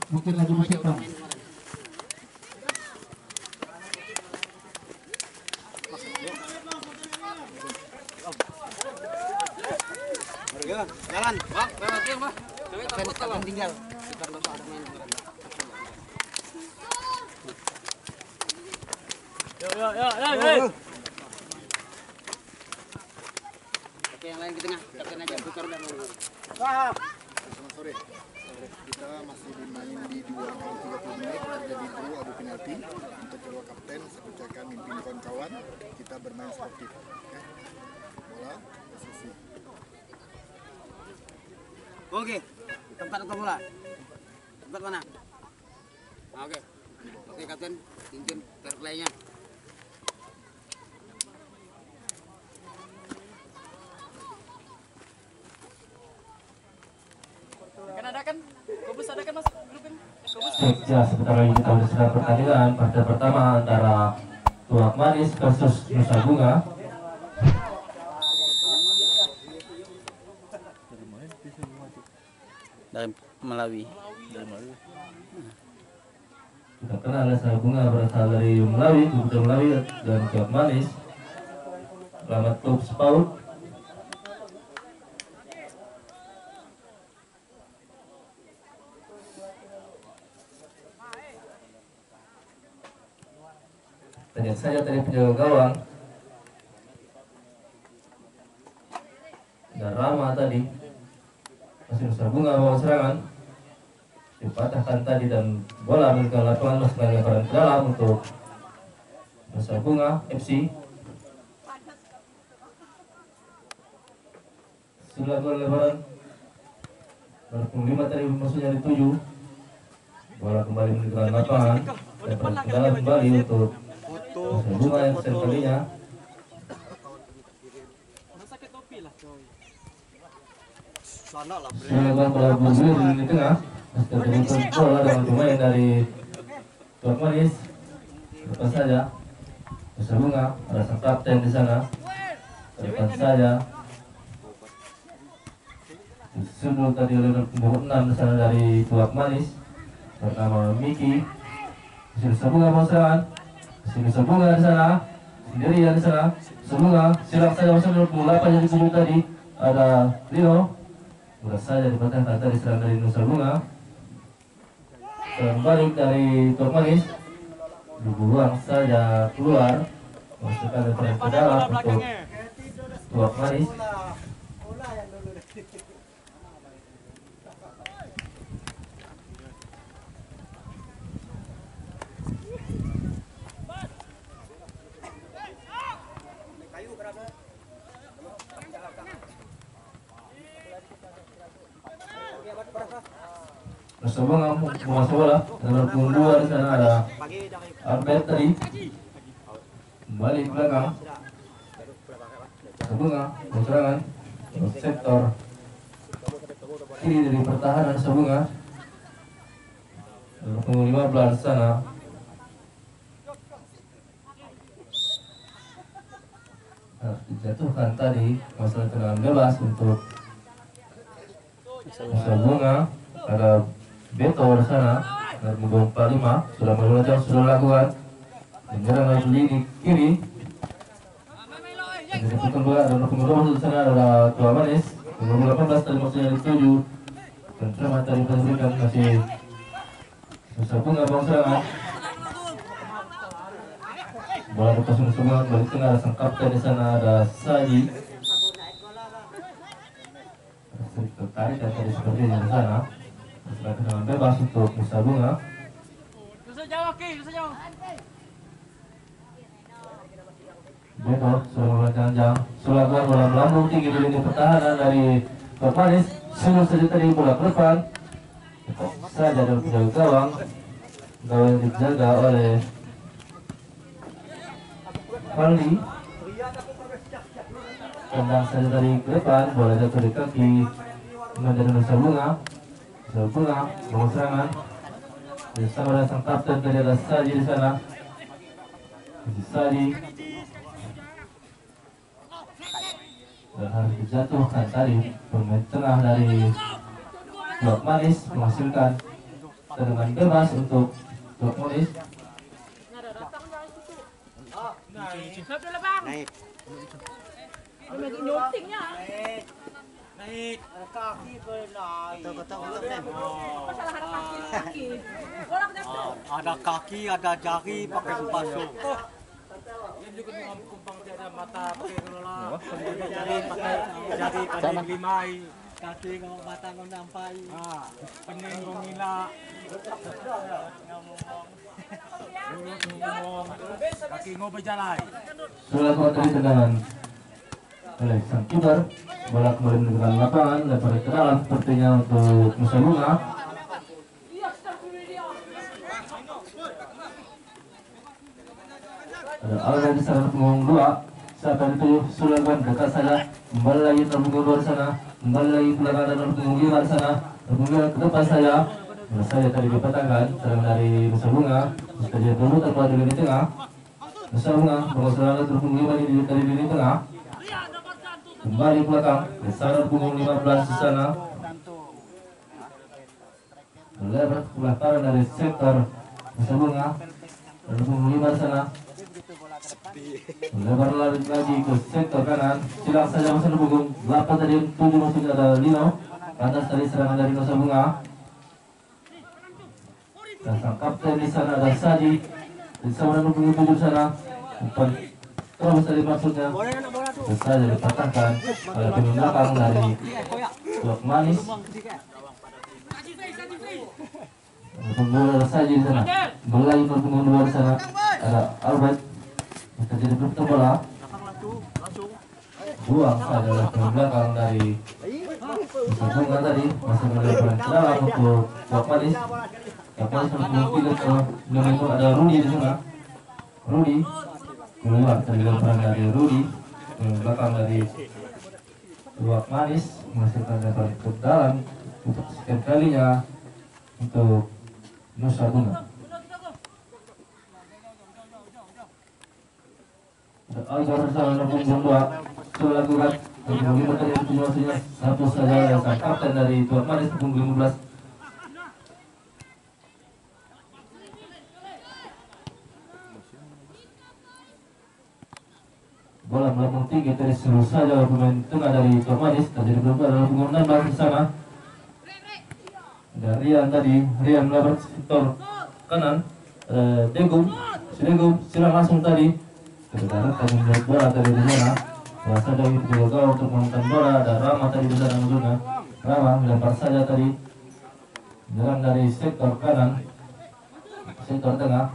Mungkin lagi musik Bang. Jalan, Pak. Lewat game, Pak. Akan tinggal. Yo. Oke, yang lain di tengah. Kapten aja tukar dan mau. Selamat sore. Kita masih bermain di 2 kali 30 menit, terjadi draw adu penalti. Untuk kedua kapten, saya ucapkan mimpin kawan-kawan, kita bermain sportif. Oke. Bola, posisi. Oke. Tempat untuk bola. Tempat mana? Oke. Oke, kapten. Pimpin fair play-nya. Ya, sebentar lagi kita sudah pertandingan partai pertama antara Tuak Manis versus Nusa Bunga. Dari Malawi. Kita kenal Nusa Bunga berasal dari Malawi, Bukit Malawi dan Tuak Manis. Selamat klub Spaut. Lihat saja tadi penjaga gawang dan Rama tadi masih Nusa Bunga bawa serangan dipatahkan tadi dan bola ke lapangan masih lemparan ke dalam untuk Nusa Bunga FC. Sudah gol lebaran berpuluh 5 tadi maksudnya dituju, bola kembali meninggalkan lapangan lemparan ke dalam kembali untuk Nusa Bunga yang kesan kalinya. Silakan bola bergulir di tengah. Terjadi bola dengan pemain dari Tuak Manis. Lepas saja Nusa Bunga, ada sang kapten di sana. Lepas saja disundul tadi oleh nomor 6 di sana dari Tuak Manis bernama Miki. Nusa Bunga mau serangan. Nusa Bunga di sana sendirian di sana. Nusa Bunga silap saja masuk 28 yang disebut tadi. Ada Lino. Mudah saja dipatahkan tadi serang dari Nusa Bunga. Serang balik dari Tuak Manis. Dibuang saja keluar. Masukkan lemparan ke dalam untuk Tuak Manis. Nusa Bunga menguasai bola nomor 22 di sana ada Albert tadi kembali ke belakang. Nusa Bunga serangan sektor kiri dari pertahanan Nusa Bunga nomor 15 di sana. Harus dijatuhkan tadi masalah tendangan bebas untuk Nusa Bunga. Ada Beto di sana dari nomor 45 sudah mulai sudah lakukan menyerang lagi di kiri. Jadi kedua ada nomor 20 di sana ada Tuak Manis nomor 18 tadi maksudnya dituju dan ceramah tadi diberikan masih Nusa Bunga bang serangan. Bola lepas Nusa Bunga balik tengah ada sang kapten di sana ada Saji. Sedikit tertarik dan tadi sepertinya di sana. Tendangan bebas untuk Nusa Bunga. Beto sudah melangkah sudah bola melambung tinggi di lini pertahanan dari Tuak Manis. Sudah saja tadi bola ke depan. Saja dalam penjaga gawang. Gawang yang dijaga oleh Fali. Tendang saja dari ke depan, bola jatuh di kaki dari Nusa Bunga. Nusa Bunga nomor serangan bersama dengan sang kapten tadi ada Saji di sana. Saji dan harus dijatuhkan tadi pemain tengah dari Tuak Manis menghasilkan tendangan bebas untuk Tuak Manis. Naik. Naik kaki bernaik. Ada kaki, ada jari pakai basuh. Yang juga kumpang tiada mata pakai kelola. Jari pakai limai. Kaki kalau mata kau nampai. Pening kau ngila. Kaki ngau berjalan. Setelah tadi tendangan oleh sang kiper, bola kembali meninggalkan lapangan, lempar ke dalam sepertinya untuk Nusa Bunga. Ada Alda di sana punggung 2. Saat itu Sulaiman dekat saja, kembali lagi terpunggung 2 di sana, kembali lagi belakang dan terpunggung 5 di sana, terpunggung ke depan saja. Saja tadi dipatahkan, serang dari Nusa Bunga, saja dulu terkeluar di tengah. Nusa Bunga bergerak terpunggung 5 di lini tengah. Kembali belakang, di sana punggung 15 di sana. Melebar sebelah kanan dari sektor Nusa Bunga, dan punggung 5 di sana. Melebar lagi ke sektor kanan, silang saja masuk punggung 8 tadi, 7 maksudnya ada Lino. Pantas dari serangan dari Nusa Bunga. Dan sang kapten di sana ada Saji. Di sana punggung 7 di sana. Umpan terus tadi maksudnya. Saja dipatahkan oleh pemain belakang dari Tuak Manis. Pembola ada Saji di sana. Bola yang punggung 2 di sana ada Albert. Terjadi berputar bola. Buang adalah pemain belakang dari Nusa Bunga tadi masih melebar ke dalam untuk Tuak Manis. Tuak Manis punggung 3 ke nomor ada Rudi di sana. Rudi keluar dari lemparan dari Rudi, belakang dari Tuak Manis menghasilkan lemparan ke dalam untuk sekian kalinya untuk Nusa Bunga. Algar bersama punggung 2 sudah lakukan punggung 5 tadi situasinya satu saja yang sang kapten dari Tuak Manis punggung 15. Bola melambung tinggi dari seluruh saja pemain tengah dari Tuak Manis, terjadi berubah dalam punggung 16 di sana. Ada Rian tadi, Rian melebar sektor kanan, Degum, silang langsung tadi. Kebetulan tadi melihat bola tadi di sana. Berasa dari penjaga untuk menemukan bola, ada Rama tadi di sana juga. Rama melempar saja tadi, menyerang dari sektor kanan, sektor tengah.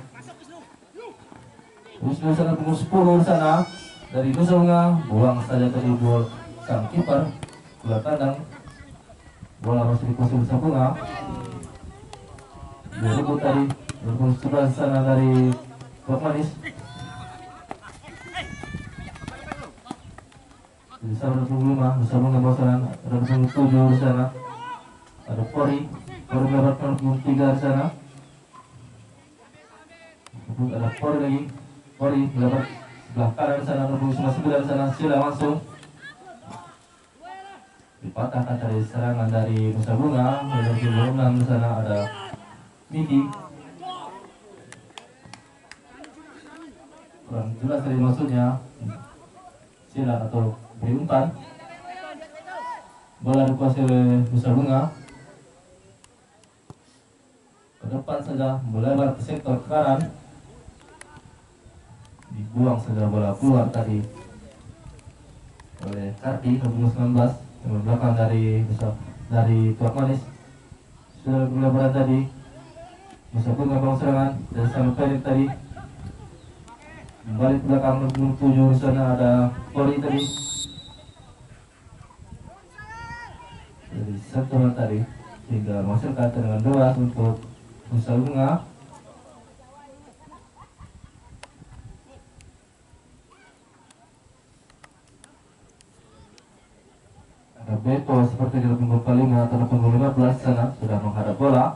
Terus di sana punggung 10 di sana. Dari Nusa Bunga, buang saja tadi bola sang kiper bola kandang. Bola masih dikuasai Nusa Bunga. Direbut tadi, berbunyi sebelah sana dari Tuak Manis. Di sana ada punggung 5, Nusa Bunga bawah sana, ada punggung 7 di sana. Ada Pori mendapatkan punggung 3 di sana. Ada Pori lagi, Pori mendapat sebelah kanan di sana, ada punggung 9 di sana, sila langsung dipatahkan dari serangan dari Nusa Bunga. Dari punggung 6 di sana ada Miki. Kurang jelas dari maksudnya sila atau beri umpan. Bola dikuasai oleh Nusa Bunga. Ke depan saja melebar ke sektor kanan. Dibuang saja bola keluar tadi oleh Kardi nomor 19 yang belakang dari Tuak Manis. Sudah melebar tadi Nusa Bunga bangun serangan dan sampai pendek tadi. Kembali ke belakang nomor 7 di sana ada Poli tadi. Dari sentuhan tadi hingga menghasilkan tendangan bebas untuk Nusa Bunga. Ada Beto seperti di punggung 5 atau punggung 15 sana sudah menghadap bola.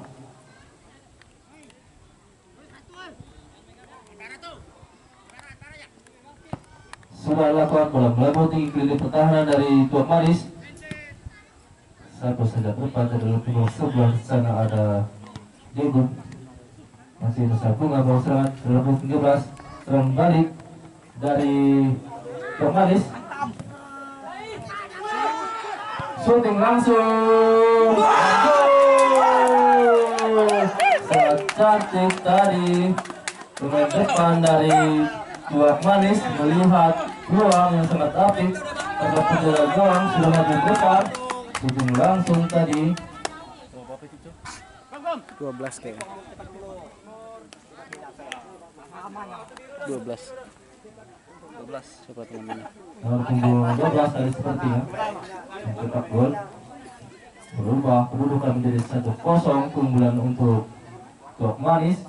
Sudah lakukan bola melambung tinggi ke lini pertahanan dari Tuak Manis. Satu saja depan dari punggung 11 sana ada debut. Masih Nusa Bunga bawa serangan 2013, serang balik dari Tuak Manis. Shooting langsung, gol! Sangat cantik tadi. Pemain depan dari Tuak Manis melihat peluang yang sangat apik. Karena penjaga gawang sudah maju ke depan. Shooting langsung tadi. 12 kayaknya. 12 siapa teman-teman? Nomor punggung 12 tadi sepertinya mencetak gol, berubah kedudukan menjadi 1-0 keunggulan untuk Tuak Manis.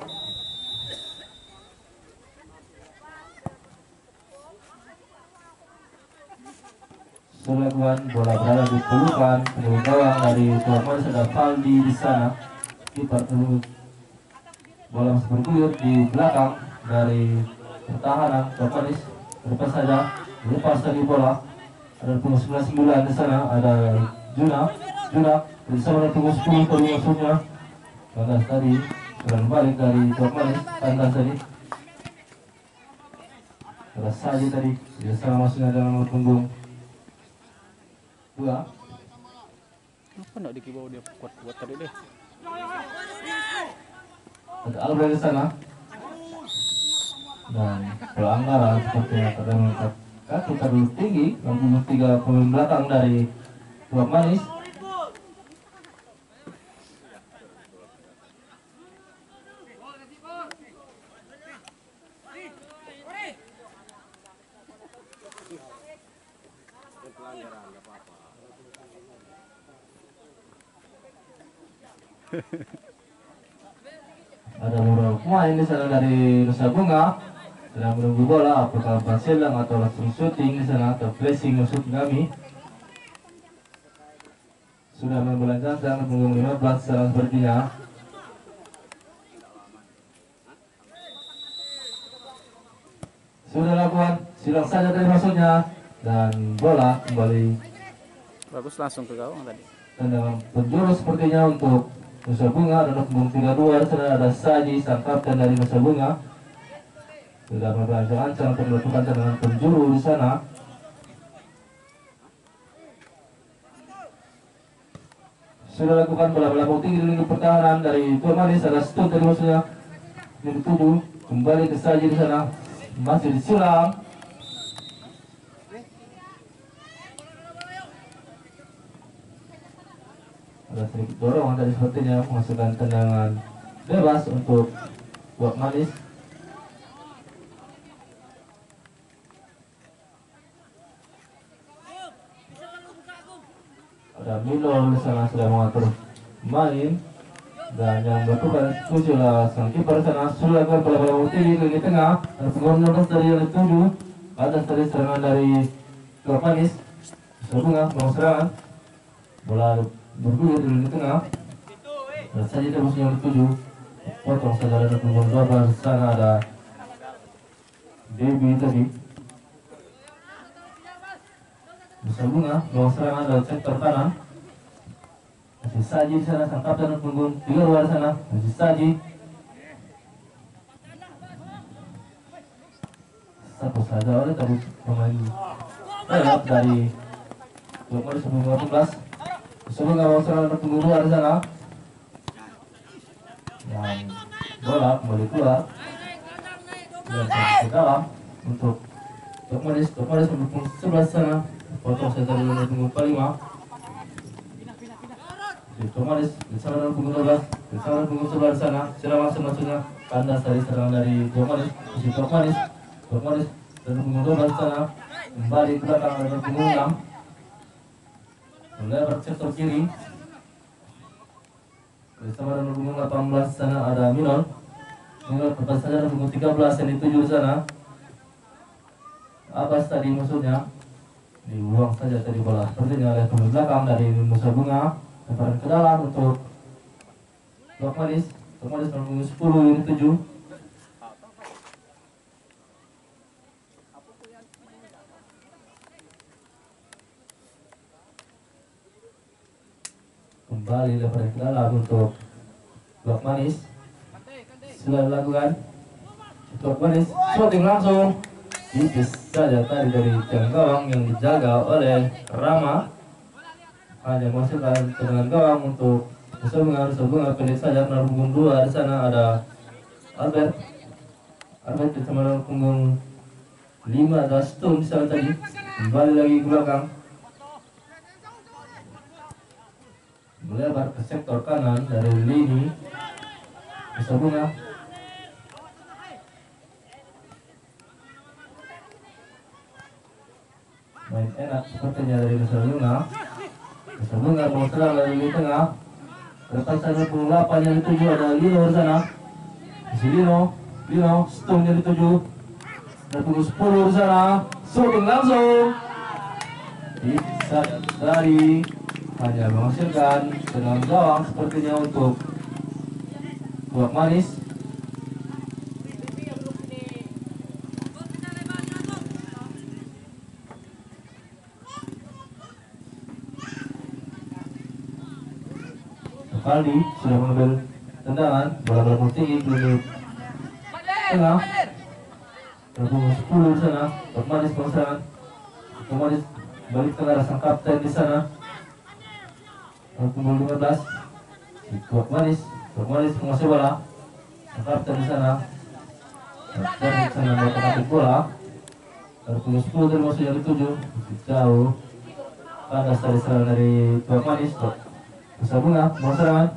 Seleguan bola berada di pelukan penunggu gawang dari Tuak Manis, ada Faldi di sana. Kiper penunggu bola masih bergulir di belakang dari pertahanan Tuak Manis. Lepas saja, lepas tadi bola. Ada punggung 99 di sana, ada Juna di sana ada punggung 10 tadi maksudnya. Kandas tadi, serang balik dari Tuak Manis, kandas tadi. Ada Saji tadi, dia salah masuknya dalam nomor punggung 2. Apa nak dikibau dia kuat-kuat tadi deh. Ada Albert di sana. Dan pelanggaran sepertinya terdapat kaki terlalu tinggi, 63 pemain belakang dari Tuak Manis. Ada beberapa pemain di sana dari Nusa Bunga sedang menunggu bola, apakah bersilang atau langsung syuting di sana atau pressing maksud kami. Sudah membelanjakan punggung 15 sekarang sepertinya. Sudah lakukan, silang saja dari maksudnya, dan bola kembali Bagus langsung ke gawang tadi. tendangan penjuru sepertinya untuk Nusa Bunga. Ada punggung 32 di sana, ada Saji sang kapten dari Nusa Bunga. Sudah merancang-rancang untuk melakukan tendangan penjuru di sana. Sudah lakukan bola-bola tinggi di lini pertahanan dari Tuak Manis, ada stun tadi maksudnya. Yang dituju kembali ke Saji di sana, masih disilang. Ada sedikit dorongan dari sepertinya memasukkan tendangan bebas untuk Tuak Manis. Ada Minol di sana sudah mengatur main, dan yang melakukan eksekusi adalah sang kiper sana. Sudah lakukan bola-bola tinggi ke lini tengah. Ada penggolan 16 dari yang dituju. Ada tadi serangan dari Tuak Manis. Nusa Bunga mau serangan. Bola bergulir di lini tengah. Dan saja terus yang dituju. Potong saja ada penggolan 12 di sana, ada Debbie tadi. Nusa Bunga mau serangan dari sektor kanan. Masih Saji di sana, sang kapten punggung 3 luar sana, masih Saji. Satu saja oleh tadi pemain lewat dari Tuak Manis punggung 18. Nusa Bunga mau serangan punggung 2 di sana. Dan bola kembali keluar dan sampai ke dalam untuk Tuak Manis. Tuak Manis punggung 11 sana. Potong saya tadi dari punggung 5. Tuak Manis di sana dalam punggung 12, di sana punggung 11 sana. Silang langsung maksudnya kandas dari serangan dari Tuak Manis. Masih Tuak Manis dalam punggung 12 sana. Kembali ke belakang dalam punggung 6. Melebar sektor kiri. Di sana dalam punggung 18 sana ada Minol. Minol lepas saja dalam punggung 13 yang dituju di sana. Abbas tadi maksudnya. Dibuang saja tadi bola sepertinya oleh pemain belakang dari Nusa Bunga. Lemparan ke dalam untuk Tuak Manis. Tuak Manis nomor 10 yang dituju. Kembali lemparan ke dalam untuk Tuak Manis sudah dilakukan. Tuak Manis shooting langsung, tipis saja tadi dari tiang gawang yang dijaga oleh Rama, hanya menghasilkan tendangan gawang untuk Nusa Bunga pendek saja menurut punggung 2. Di sana ada Albert di menurut punggung 5 ada Stone di sana tadi, kembali lagi ke belakang, melebar ke sektor kanan dari lini Nusa Bunga. Main enak sepertinya dari Nusa Bunga. Nusa Bunga mau serang dari lini tengah. Lepas sana punggung 8 yang dituju ada Lino di sana. Isi Lino Stone yang dituju. Dan punggung 10 di sana. Shooting langsung. Bisa dari hanya menghasilkan tendangan gawang sepertinya untuk Tuak Manis. Aldi sudah mengambil tendangan, bola melambung tinggi ke tengah. Punggung 10 di sana. Tuak Manis pengserangan. Tuak Manis balik ke arah sang kapten di sana. Punggung 15 Tuak Manis menguasai bola. Sang kapten di sana. Kapten di sana melakukan bola. Punggung 10 dari musuh yang dituju jauh. Panas dari serangan dari Tuak Manis. Nusa Bunga mau serangan.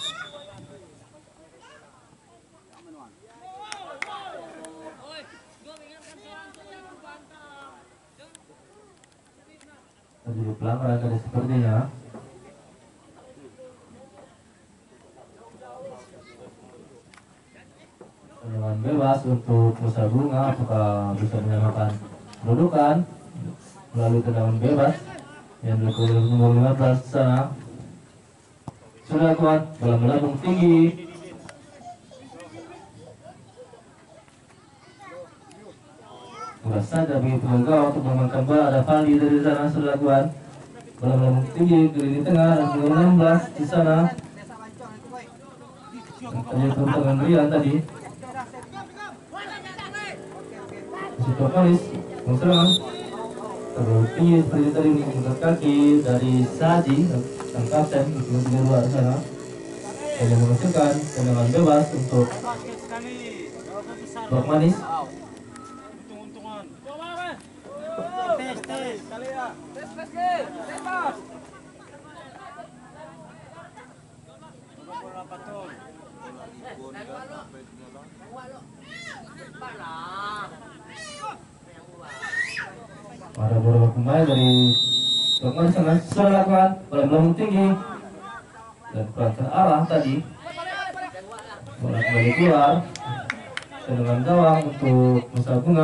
Terjadi pelanggaran tadi sepertinya. Tendangan bebas untuk Nusa Bunga, apakah bisa menyamakan kedudukan melalui tendangan bebas yang dilakukan oleh nomor 15 di sana. Sudah kuat, bola melambung tinggi. Mudah saja begitu gawang untuk mengamankan bola. Ada Faldi dari sana sudah kuat. Bola melambung tinggi ke lini tengah dan nomor 16 di sana. Tadi tendangan Rian tadi. Tuak Manis menserang. Terlalu tinggi seperti tadi menggunakan kaki dari Saji. Sang kapten di luar sana hanya menghasilkan tendangan bebas untuk Tuak Manis. Ada beberapa pemain dari Tuak Manis sangat sudah lakukan bola melambung tinggi dan perangkat arah tadi. Bola kembali keluar. Tendangan gawang untuk Nusa Bunga.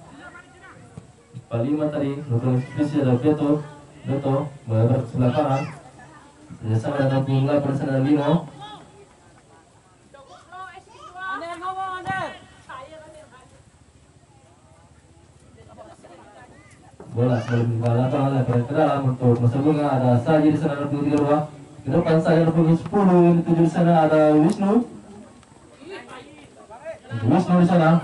45 tadi. Lakukan spesial ada Beto melebar ke sebelah kanan. Bersama dengan punggung 8 sana Lino. Bola sebelum dibalapkan oleh ke dalam untuk Nusa Bunga. Ada Saji di sana punggung 32. Ke depan saya punggung 10 yang dituju di sana ada Wisnu. Wisnu di sana.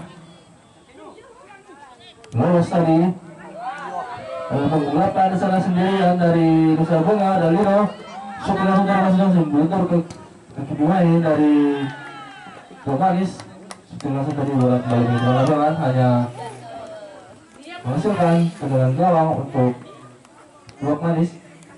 Lolos tadi. Punggung 8 di sana sendirian dari Nusa Bunga ada Lino. Shot langsung dari masing-masing mundur ke pemain dari Tuak Manis. Shot langsung tadi bola kembali ke lapangan hanya menghasilkan tendangan gawang untuk Tuak Manis.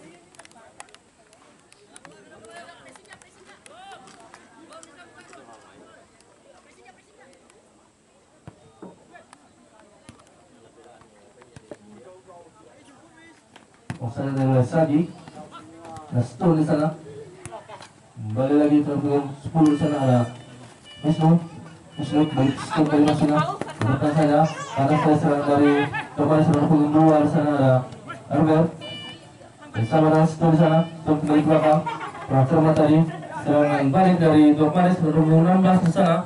Offside dari Saji. Ada Stone di sana. Kembali lagi ke punggung 10 di sana ada Wisnu balik Stone dari masuknya. Depan saja karena saya serang dari Tuak Manis di punggung 2 di sana ada Albert. Bersama dengan Stone di sana. Stone kembali ke belakang. Perang cermat tadi. Serangan balik dari Tuak Manis di punggung 16 di sana.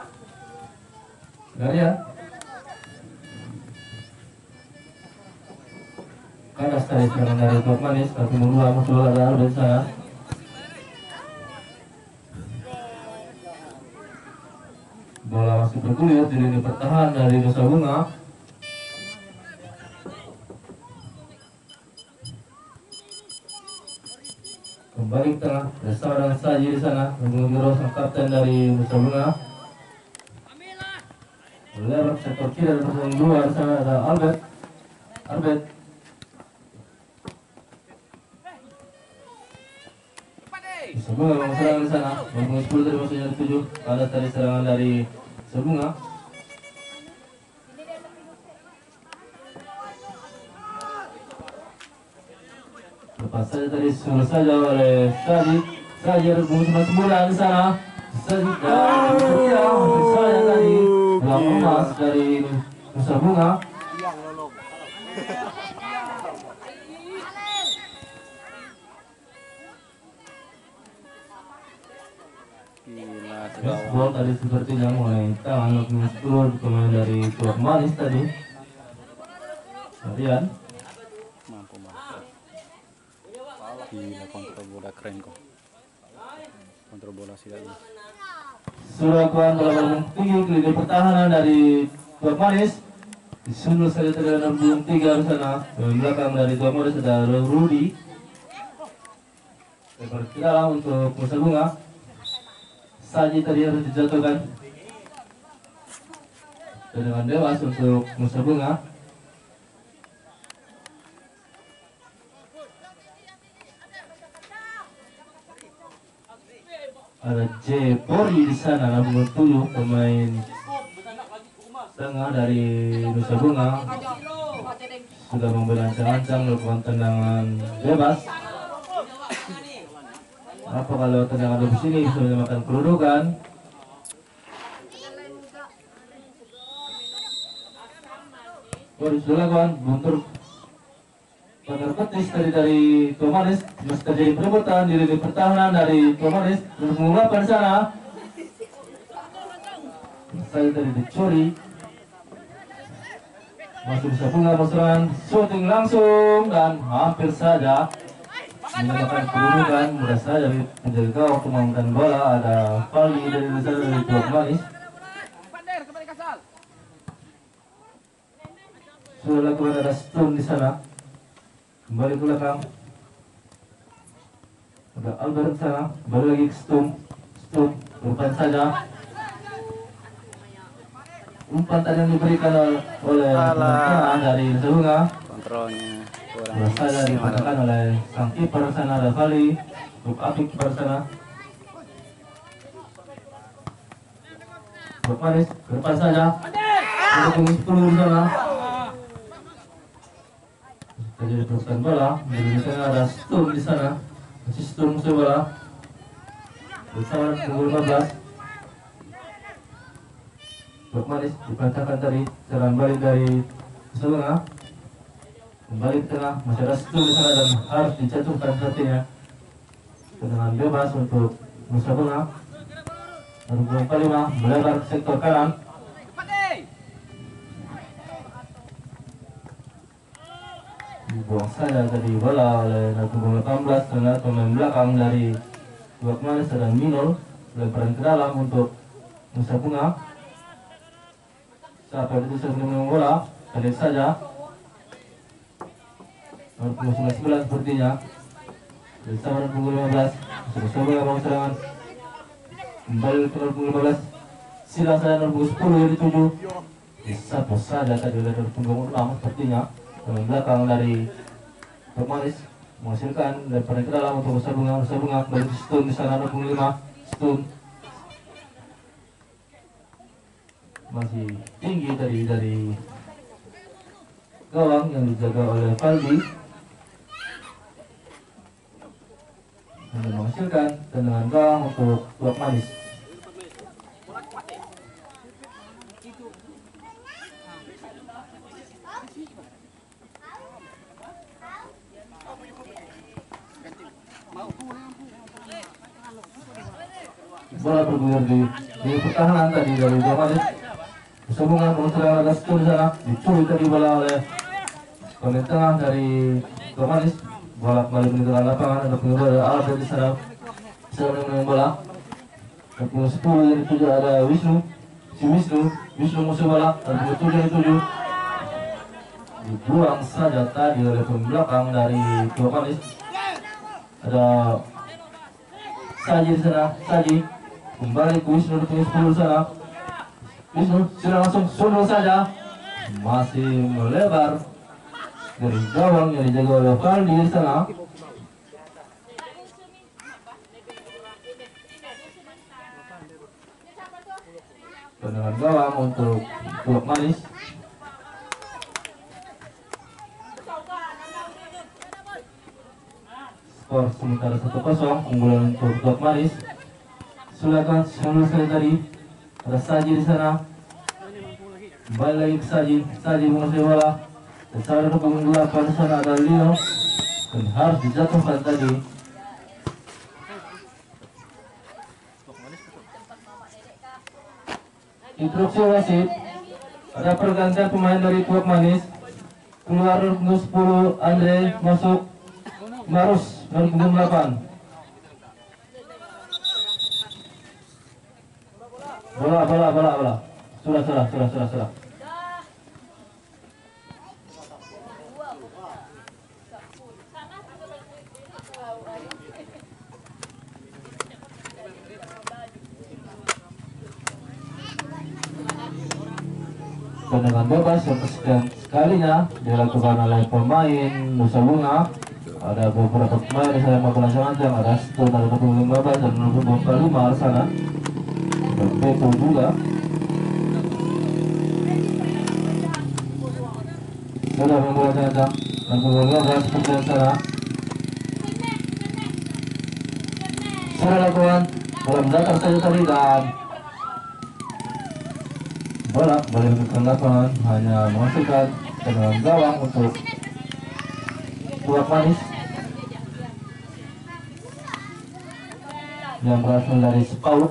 Garian. Kandas tadi serangan dari Tuak Manis, tapi mengubah muncul ada di sana. bergulir di lini pertahanan dari Nusa Bunga. Kembali ke tengah, ada seorang Saji di sana menunggu sang kapten dari Nusa Bunga. Lewat sektor kiri dan pasang dua di sana ada Albert. Nusa Bunga memang serangan di sana, memang 10 dari maksudnya 7. Ada tadi serangan dari Nusa Bunga. Lepas saja tadi sudah saja oleh Saji ada bungkus bola di sana. Saji dan saya tadi dalam emas dari Nusa Bunga. Baseball tadi sepertinya mulai tangan untuk 10 pemain dari Tuak Manis tadi. Kalian Mampu. Gila, kontrol bola keren kok. Kontrol bola sih ini. sudah kawan bola tinggi ke lini pertahanan dari Tuak Manis. Disundul saja terhadap nomor 3 di sana. Di belakang dari Tuak Manis ada Rudy. Lebar ke dalam untuk Nusa Bunga. Saji tadi harus dijatuhkan. Dan dengan dewas untuk Nusa Bunga. Ada J. Pori di sana, nomor 7 pemain tengah dari Nusa Bunga. Sudah memberancang-ancang melakukan tendangan bebas. Apa kalau tendangan di sini bisa menyamakan kedudukan? Baru sudah kawan, buntur pagar petis dari Tomaris. Masih terjadi perebutan di lini pertahanan dari Tomaris untuk mengulapkan sana. Saya tadi dicuri. Masuk Nusa Bunga serangan, shooting langsung dan hampir saja menyamakan kedudukan. Mudah saja menjaga gawang untuk memainkan bola. Ada Fali dari Tuak Manis. Sudah lakukan ada Stone di sana. Kembali ke belakang. Ada Albert sana. Baru lagi ke Stone. Umpan saja. Umpan tadi yang diberikan oleh dari Nusa Bunga. Kontrolnya kurang. Bola saja dipatahkan oleh sang kiper sana, ada Fali. Untuk Apik kiper sana. Tuak Manis ke depan saja. Untuk 10 di sana. Jadi diteruskan bola. Di tengah ada Sturm di sana. Masih Sturm musuh bola. Bersama pukul 15. Tuak Manis dipatahkan tadi. Serangan balik dari Nusa Bunga. Kembali ke tengah, masih ada Sturm di sana dan harus dijatuhkan sepertinya. Tendangan bebas untuk Nusa Bunga. Nomor 5 melebar ke sektor kanan. Dibuang saja tadi bola oleh nomor 18 dengan pemain belakang dari Tuak Manis dan Minol. Lemparan ke dalam untuk Nusa Bunga. Siapa itu sudah menemukan bola? Lihat saja. Nomor 11 sepertinya. Bersama nomor 15. Nusa Bunga mau serangan. Kembali ke nomor 15. Silang saja nomor 10 yang dituju. Siapa saja tadi oleh nomor 6 sepertinya. Pemain belakang dari Tuak Manis menghasilkan lemparan ke dalam untuk Nusa Bunga kembali ke Stone di sana 25. Stone masih tinggi dari gawang yang dijaga oleh Faldi dan menghasilkan tendangan gawang untuk Tuak Manis. Bola bergulir di pertahanan tadi dari Tuak Manis. Nusa Bunga mengusulkan ada Stone di sana, dicuri tadi bola oleh pemain tengah dari Tuak Manis. Bola kembali meninggalkan lapangan, ada pengubah dari Albert di sana. Bisa menang bola. Nomor 10 yang dituju ada Wisnu. Wisnu musuh bola dan nomor 7 dari 7 dibuang saja tadi oleh pembelakang dari Tua Manis. Ada Saji di sana, Saji kembali ke Wisnu di 10 sana. Wisnu sudah langsung sundul saja, masih melebar dari gawang yang dijaga oleh Valdi di sana. Tendangan gawang untuk Tua Manis. Skor sementara 1-0 unggulan untuk Tua Manis. Silakan sekali tadi ada Saji di sana. Kembali lagi ke Saji, Saji menguasai bola. Dan salah satu punggung 8 di sana ada Lino dan harus dijatuhkan tadi. Instruksi wasit, ada pergantian pemain dari Tua Manis. Keluar nomor 10 Andre, masuk Marus nomor punggung 8. Bola. Sudah. Tendangan bebas yang kesekian sekalinya dilakukan oleh pemain Nusa Bunga. Ada beberapa pemain yang mau melancang-lancang, ada Stone, ada punggung 15 dan punggung 5 di sana. Dan Beto juga. Sudah melancang-lancang dan punggung 15 seperti di sana. Sudah lakukan dalam datar saja tadi dan bola balik ke lapangan hanya menghasilkan tendangan gawang untuk Tua Manis yang berasal dari Sepaut.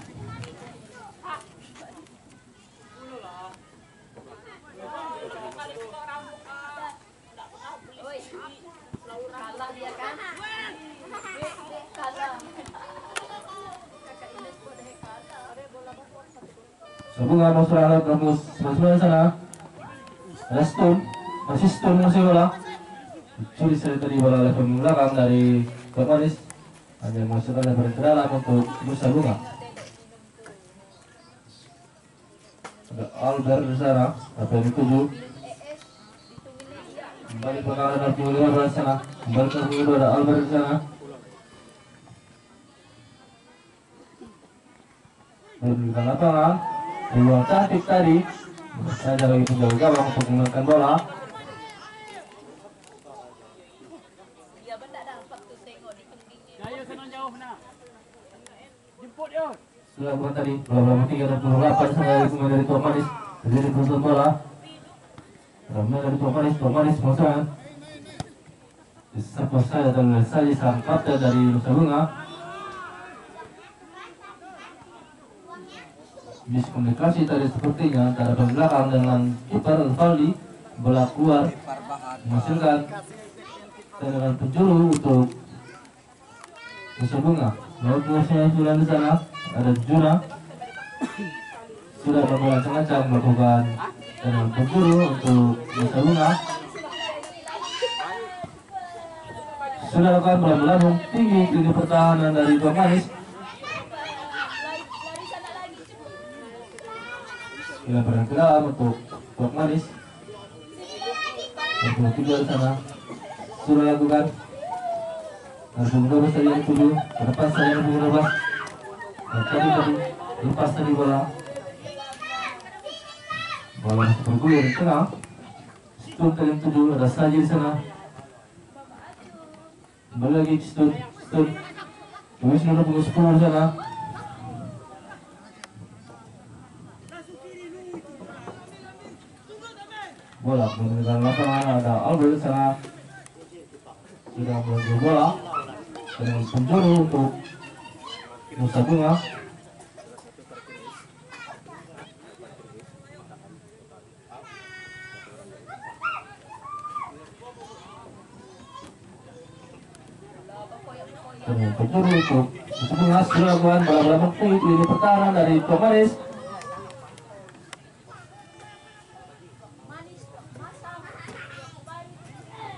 Sebunga mau serang terus sebelah sana. Ada Stone, masih Stone masih bola. Curi sekali tadi bola oleh pemain belakang dari Tua Manis. Hanya masukkan lebar ke dalam untuk Nusa Bunga. Ada Albert di sana, apa yang 7. Kembali perkara dari punggung 15 di sana. Kembali ke punggung 2 ada Albert di sana. Memberikan lapangan. Peluang cantik tadi. Saja lagi penjaga gawang untuk menggunakan bola. Sudah bukan tadi bola 3 dan 28 dari pemain dari Tua Manis. Jadi perusahaan bola. Pemain dari Tua Manis masalah. Disapa saya dan saya sang kapten dari Nusa Bunga. Miskomunikasi tadi sepertinya antara belakang dengan kiper Valdi. Bola keluar menghasilkan tendangan penjuru untuk Nusa Bunga. Lalu musuhnya sudah di sana ada Juna sudah melancang-lancang melakukan tendangan penjuru untuk Nusa Bunga. Sudah lakukan bola melambung tinggi lini pertahanan dari Tua Manis. Dilaporkan ke dalam untuk Tua Manis. Nomor 3 di sana sudah lakukan. Nomor 12 tadi yang 7 ke depan saja nomor 12. Dan tadi lepas tadi bola masih bergulir di tengah. Stone tadi yang 7 ada Saji di sana. Kembali lagi Stone. Wisnu nomor 10 di sana. Bola menggunakan lapangan ada Albert di sana. Sudah mengambil bola dengan penjuru untuk Nusa Bunga. Dengan penjuru untuk Nusa Bunga sudah melakukan bola-bola penting di pertahanan dari Tua Manis.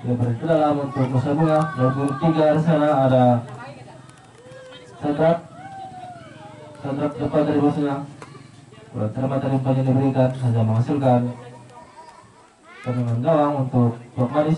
Yang berada ke dalam untuk Nusa Bunga. Nomor 3 di sana ada Sadrak depan dari bosnya. Kurang cermat dari umpan yang diberikan hanya menghasilkan tendangan gawang untuk Tuak Manis.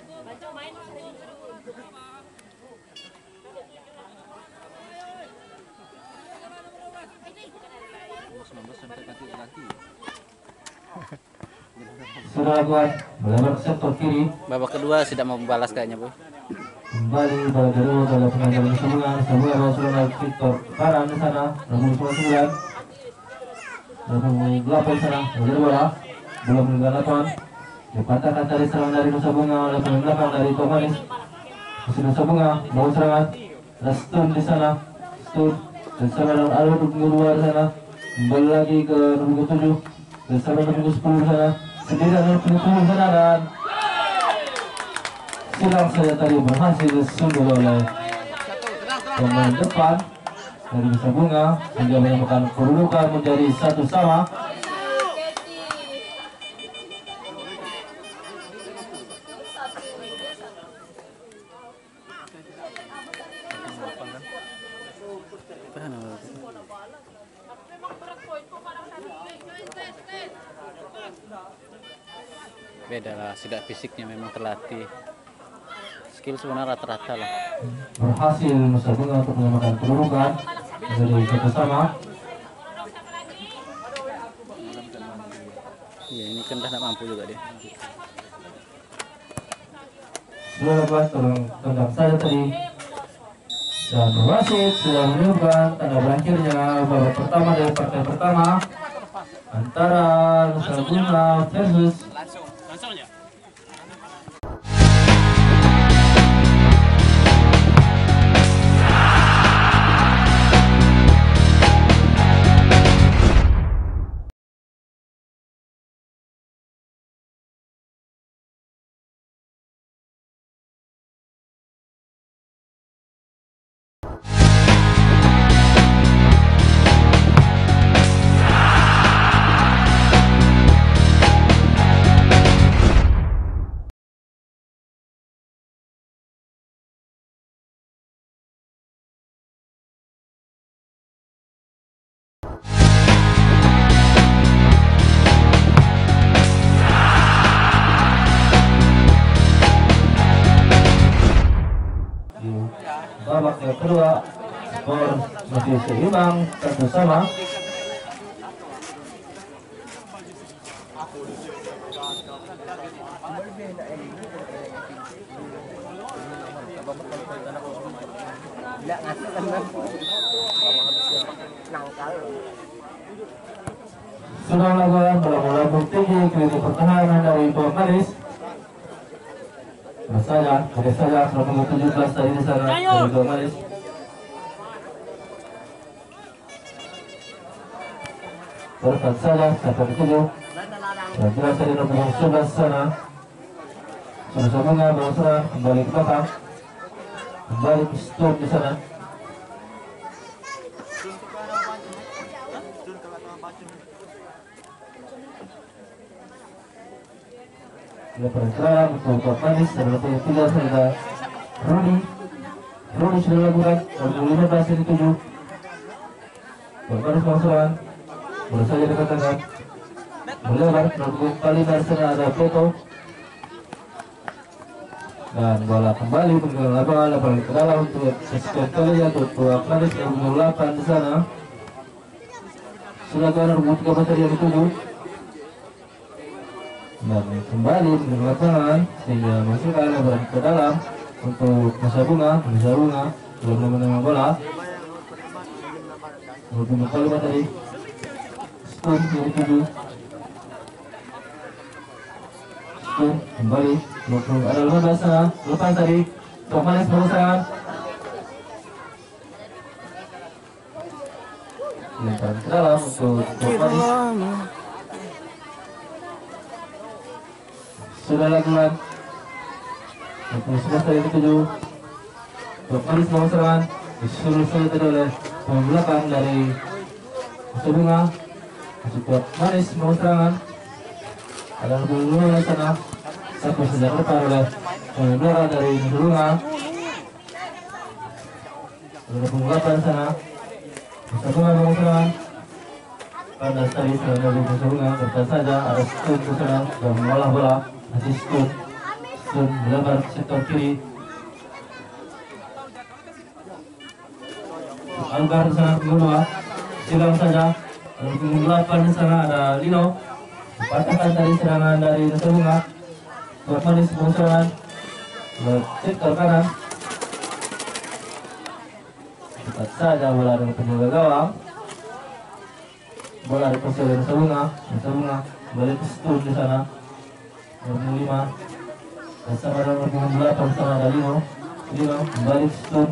Sudah lakukan melebar ke sektor kiri. Babak kedua tidak mau membalas kayaknya, Bu. Kembali pada kedua pada pengajar Nusa Bunga Rasulullah Victor kanan di sana, nomor 9, nomor 8 sana, mengejar bola, belum meninggal lapangan, dipatahkan dari serangan dari Nusa Bunga oleh pemain belakang dari Tuak Manis. Musuh Nusa Bunga mau serangan, ada Stun di sana, Stun bersama dengan Aldo kedua di sana, kembali lagi ke nomor 7, bersama nomor 10 di sana, sendiri nomor 10 di sana dan silang saja tadi berhasil disundur oleh pemain depan dari Nusa Bunga sehingga menemukan kedudukan menjadi 1-1. Beda lah, sudah fisiknya memang terlatih. Skill sebenarnya rata-rata lah. Berhasil Nusa Bunga untuk menyamakan kedudukan menjadi 1-1. Iya, ini kan dah tak mampu juga dia. Sudah lepas tendang saja tadi dan wasit sudah menyebutkan tanda berakhirnya babak pertama dari partai pertama antara Nusa Bunga versus babak yang kedua. Skor masih seimbang 1-1. Sudah melakukan bola-bola tinggi ke pertahanan dari Tuak Manis. Ada saja nomor 17 tadi di sana dari Tuak Manis. Terus saja sampai ke 7. Dan jelas dari nomor 11 sana. Nusa Bunga bawa serang kembali ke belakang. Kembali ke Stun di sana. Lepas serangan untuk Tuak Manis dan nomor 3 serta Roni sudah lakukan nomor 15 dari 7. Tuak Manis mau serangan, boleh saja dikatakan melebar nomor kali dari sana ada Peto dan bola kembali meninggalkan lapangan ke dalam untuk sekian kali untuk Tuak Manis yang nomor 8 di sana. Sudah ke nomor 13 dari 7. Dan kembali meninggalkan lapangan sehingga masukkan lebaran ke dalam untuk Nusa Bunga belum menemukan bola. Nomor kali tadi Stun dari 7. Stun kembali ada 15 sana lepas tadi Tuak Manis berusaha lemparan ke dalam untuk Tuak Manis. Sudah lakukan untuk 11 dari 7. Tuak Manis mau serangan disuruh tadi oleh pemain belakang dari Nusa Bunga. Tuak Manis mau serangan ada lebih dulu di sana. Satu saja depan oleh Bola dari Nusa Ada penggulapan sana. Nusa bangun serangan. Pada tadi serang dari Nusa bertahan saja. Ada stun ke sana dan mengolah bola. Masih stun melebar sektor kiri. Albar di sana kedua. Silang saja. Lalu penggulapan di sana ada Lino. Patahkan tadi serangan dari Nusa Bunga. Tuak Manis serangan. Sektor kanan. Cepat saja bola dengan penjaga gawang. Bola dikuasai oleh Nusa Bunga balik ke stun di sana. Nomor 5. Bersama dengan nomor 8 di sana ada Lino kembali ke stun.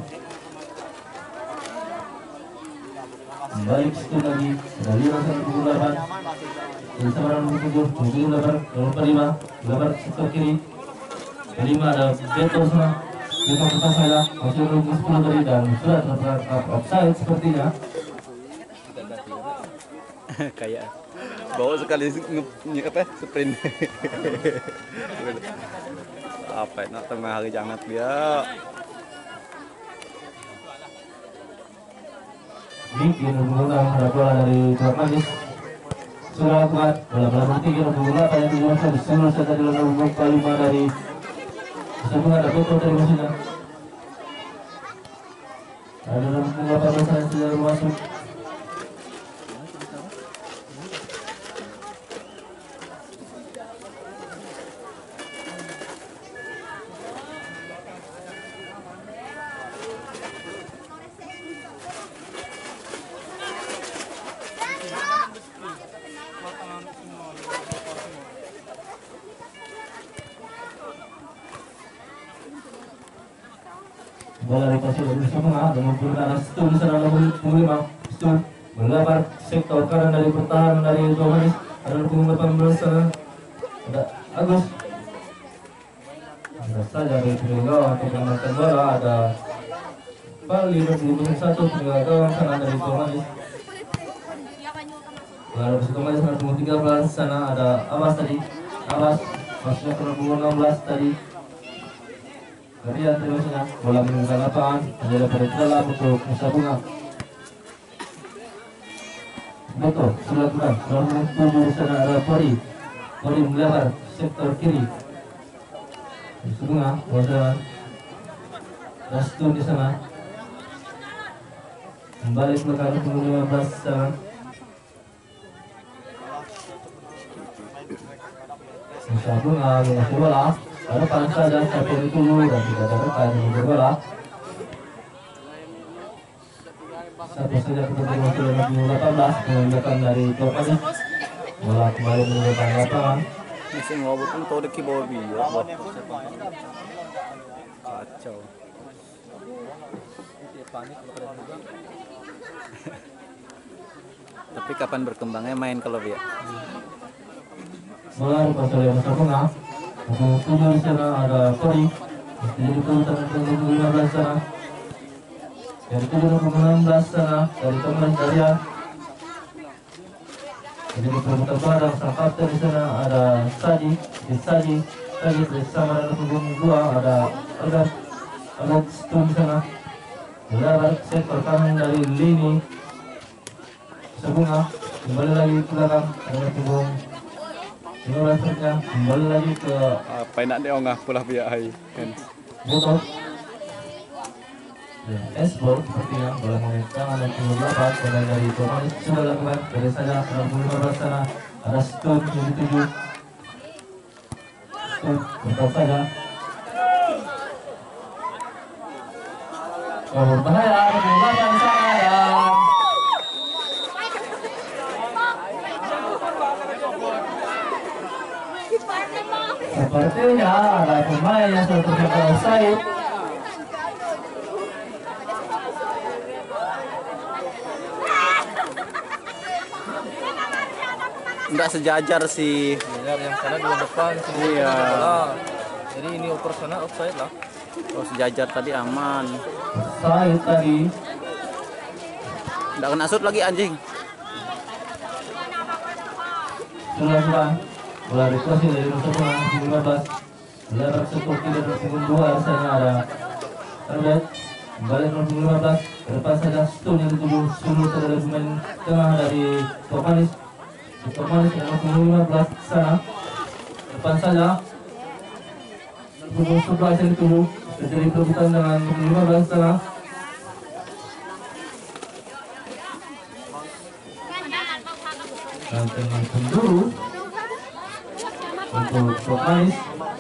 Kembali ke stun lagi. Ada Lino sama nomor 8. Bersama dengan nomor 7 nomor 5 lebar sektor kiri. Kelima ada Beto sana. Beto bertahan saja. Masih menunggu 10 tadi dan sudah terperangkap offside sepertinya. Kayak bawa sekali sprint. Apa nak tengah hari jangat dia. Miki menggunakan ada bola dari Tuak Manis. Sudah kuat bola bertiga bola apa yang dilakukan semua saja di dalam nomor 5 dari Sebelum ada Beto dari Masina. Ada nomor 18 yang sudah masuk. Bola dikasih dari Semua dengan pertahanan stun sana nomor 5 stun melebar sektor kanan dari pertahanan dari Tuak Manis. Ada nomor 18 sana ada Agus. Ada saja dari penjaga gawang untuk mengamankan bola. Ada Bali nomor 1 penjaga gawang sana dari Tuak Manis. Lalu Tuak Manis nomor 13 sana ada Abbas tadi. Abbas masuknya ke nomor 16 tadi. Kalian terusnya bola meninggalkan lapangan menjadi pada dalam untuk Nusa Bunga. Beto sudah kurang nomor 7 di sana ada Pori melebar sektor kiri. Nusa Bunga bola Rastun di sana kembali ke belakang nomor 15 sana. Nusa Bunga mengasih bola. Ada paling saja sampai ditunggu dan tidak ada rekan yang berbola. Satu saja kita masuk dalam 18 menggunakan dari Tuak Manis. Bola kembali menggunakan lapangan. Masih ngobot pun tahu deki bawa biar kacau. Tapi kapan berkembangnya main kalau dia? Bola dikuasai oleh Nusa Bunga. Untuk 7 di sana ada Kori. Jadi keutamaan nomor 15 sana. Dari 7 nomor 16 sana dari Thomas Darian. Jadi berputar barang sang kapten di sana ada Saji bersama dengan punggung 2 ada Agat stun di sana. Melebar sektor kanan dari Lini. Sebunga kembali lagi ke belakang dengan punggung 15-nya kembali lagi ke apa nak dia ngah pula biar hai kan. Botol. S-ball sepertinya bola mengenai tangan dan punggung 8 bola dari Tuak Manis sudah lakukan dari saja 15 sana ada stun jadi 7 stun bertahan saja. Berbahaya ada punggung 8 sana dan sepertinya ada pemain yang sudah terkena offside. Enggak sejajar sih. Yang sana dua depan, Iya. Jadi ini oper sana offside lah. Oh sejajar tadi aman. Offside tadi. Enggak kena shoot lagi anjing. Sudah bola dikuasai dari Nusa Bunga 15. Lebar skor 3-2 rasanya ada Arbet kembali nomor 15 ke depan saja Stun yang dituju Sulu terhadap pemain tengah dari Topanis yang nomor 15 sana depan saja nomor 11 yang dituju terjadi perebutan dengan nomor 15 sana dan dengan penduru untuk Topanis.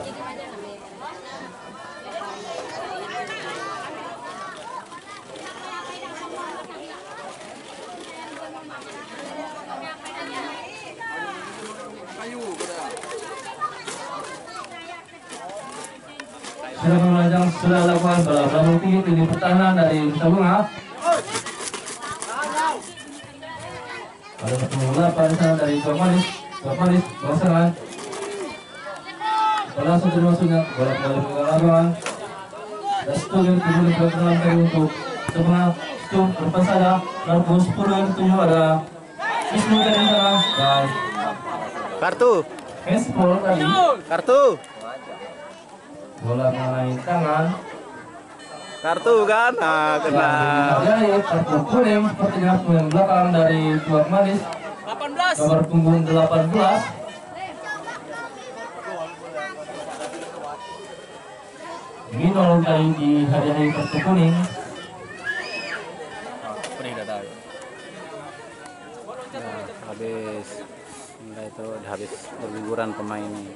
Sudah memanjang, sudah lakukan bola tinggi di pertahanan dari Nusa Bunga. Ada bola pada sana dari Topanis, bangsangan. Bola langsung termasuknya, bola kembali ke lapangan. Dan Stun yang dituju ke dalam tadi untuk Nusa Bunga. Stun berdepan saja, nomor 10 yang dituju ada Wisnu dari sana dan Kartu. Espol tadi. Kartu. Bola mengenai tangan. Kartu kan? Nah, kena. Ya, kartu kuning sepertinya pemain belakang dari Tuak Manis. 18. Nomor punggung 18. Minol kali dihadiahi kartu kuning. Kuning dah tahu. Ya, habis enggak itu habis berguguran pemain ini.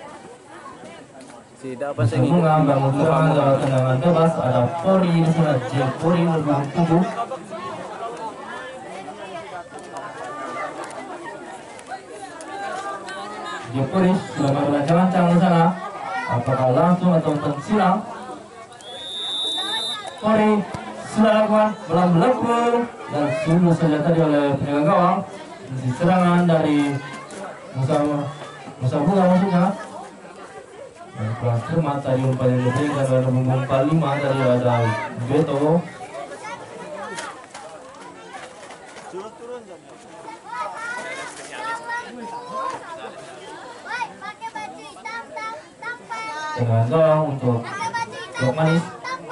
Tidak apa sih Bunga bangun serangan lewat tendangan bebas. Ada Pori di sana, Pori berburu tubuh. Pori sudah merancang-rancang di sana. Apakah langsung atau tersilang? Pori sudah lakukan bola melengkung dan sungguh saja tadi oleh penjaga gawang. Serangan dari Nusa Bunga maksudnya. Dan kurang cermat tadi umpan yang diberikan oleh nomor 45 dari ada Beto. Dengan gawang untuk Tuak Manis.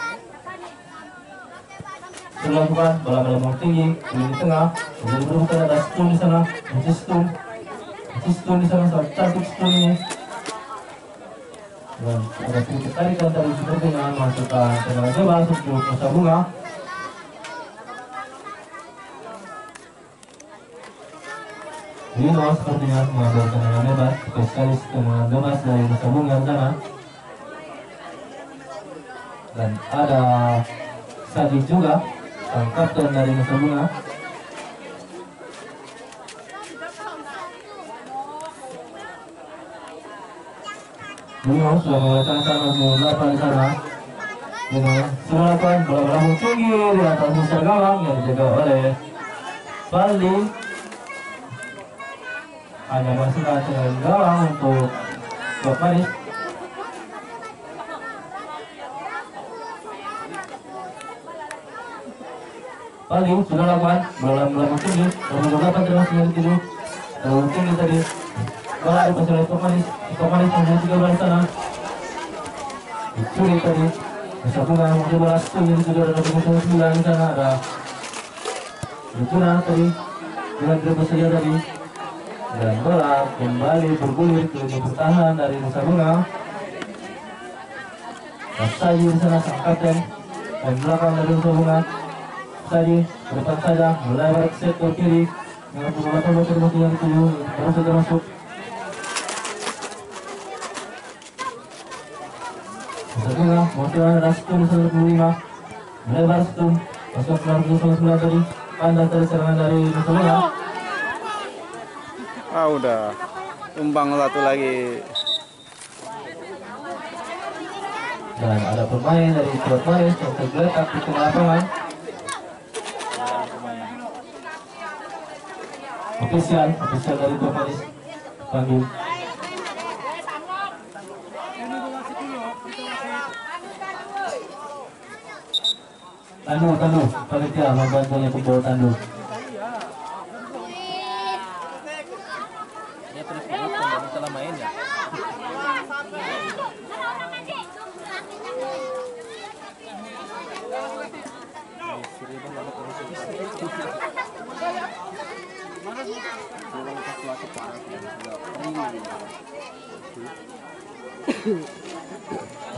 Sudah lakukan bola melambung tinggi di tengah. Jadi berusaha ada Stun di sana. Masih Stun di sana, sangat cantik Stun ini. Dan ada sedikit tarikan dari sepertinya masukkan tendangan bebas untuk Nusa Bunga. Lino sepertinya mengambil tendangan bebas, spesialis tendangan bebas dari Nusa Bunga sana. Dan ada Sadi juga, sang kapten dari Nusa Bunga. Lino sudah mengatakan sana di sana. Lino sudah lakukan bola melambung tinggi di atas pusar gawang yang dijaga oleh Baldi. Hanya masukkan dengan gawang untuk Tuak Manis. Baldi sudah lakukan bola melambung tinggi. Nomor 8 termasuk yang dituju. Melambung tinggi tadi. Bola dipasang oleh Tuak Manis nomor 13 sana. Dicuri tadi. Nusa Bunga nomor 12 yang dituju ada nomor 9 di sana ada Lucuna tadi dengan dribble saja tadi. Dan bola kembali bergulir ke lini pertahanan dari Nusa Bunga. Saji di sana sang kapten dan belakang dari Nusa Bunga. Saji depan saja melebar ke sektor kiri. Dengan pembuatan termasuk yang dituju baru saja masuk. Nusa Bunga mewakilkan ada Stun 125 melebar Stun masuk ke 99 tadi. Pandai tadi serangan dari Nusa Bunga. Udah tumbang satu lagi. Dan ada pemain dari Tuak Manis yang tergeletak di tengah lapangan. Ofisial dari Tuak Manis panggil. Tandu, panitia membantunya pembawa tandu. Ya terus setelah main ya.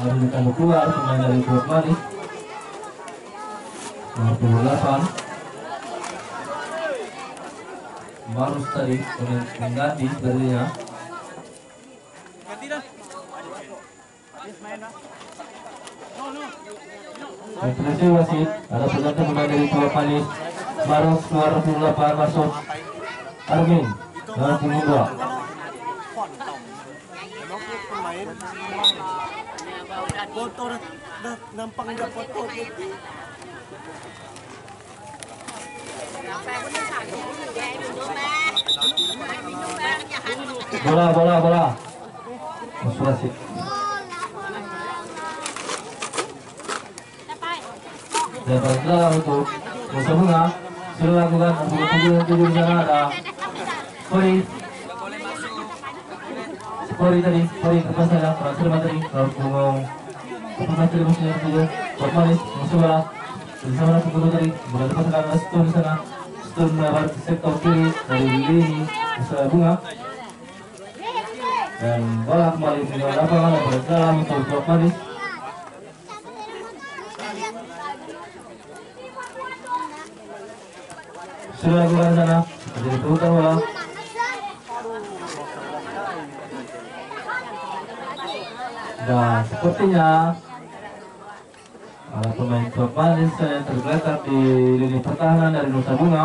harus ditambah keluar pemain dari Tuak Manis nomor 28 Marus tadi mengganti sepertinya. Introduksi wasit, ada pergantian pemain dari Tuak Manis. Marus nomor 28 masuk Armin nomor 22. Foto nampang dia foto. Bola. Masuk wasit. Dan baiklah untuk Nusa Bunga sudah lakukan tujuh di sana ada Spori tadi kepas saya transfer materi lalu ngomong kepas dari musuhnya tujuh Tuak Manis musuh bola di sana pukul tadi bola lepaskan Stone di sana Stone melebar ke sektor kiri dari lini Nusa Bunga dan bola kembali ke lapangan pada dalam untuk Tuak Manis. Sudah lakukan sana jadi putar bola dan sepertinya ada pemain Tuak Manis yang tergeletak di lini pertahanan dari Nusa Bunga.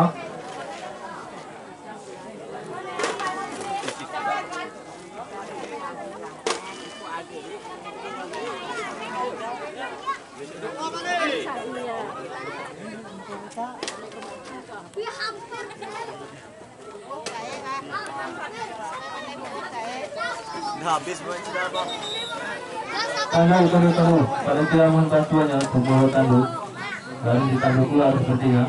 Habis buat siapa? Tanduk pada tidak mohon bantuannya untuk membawa tanduk dan ditanduk keluar sepertinya.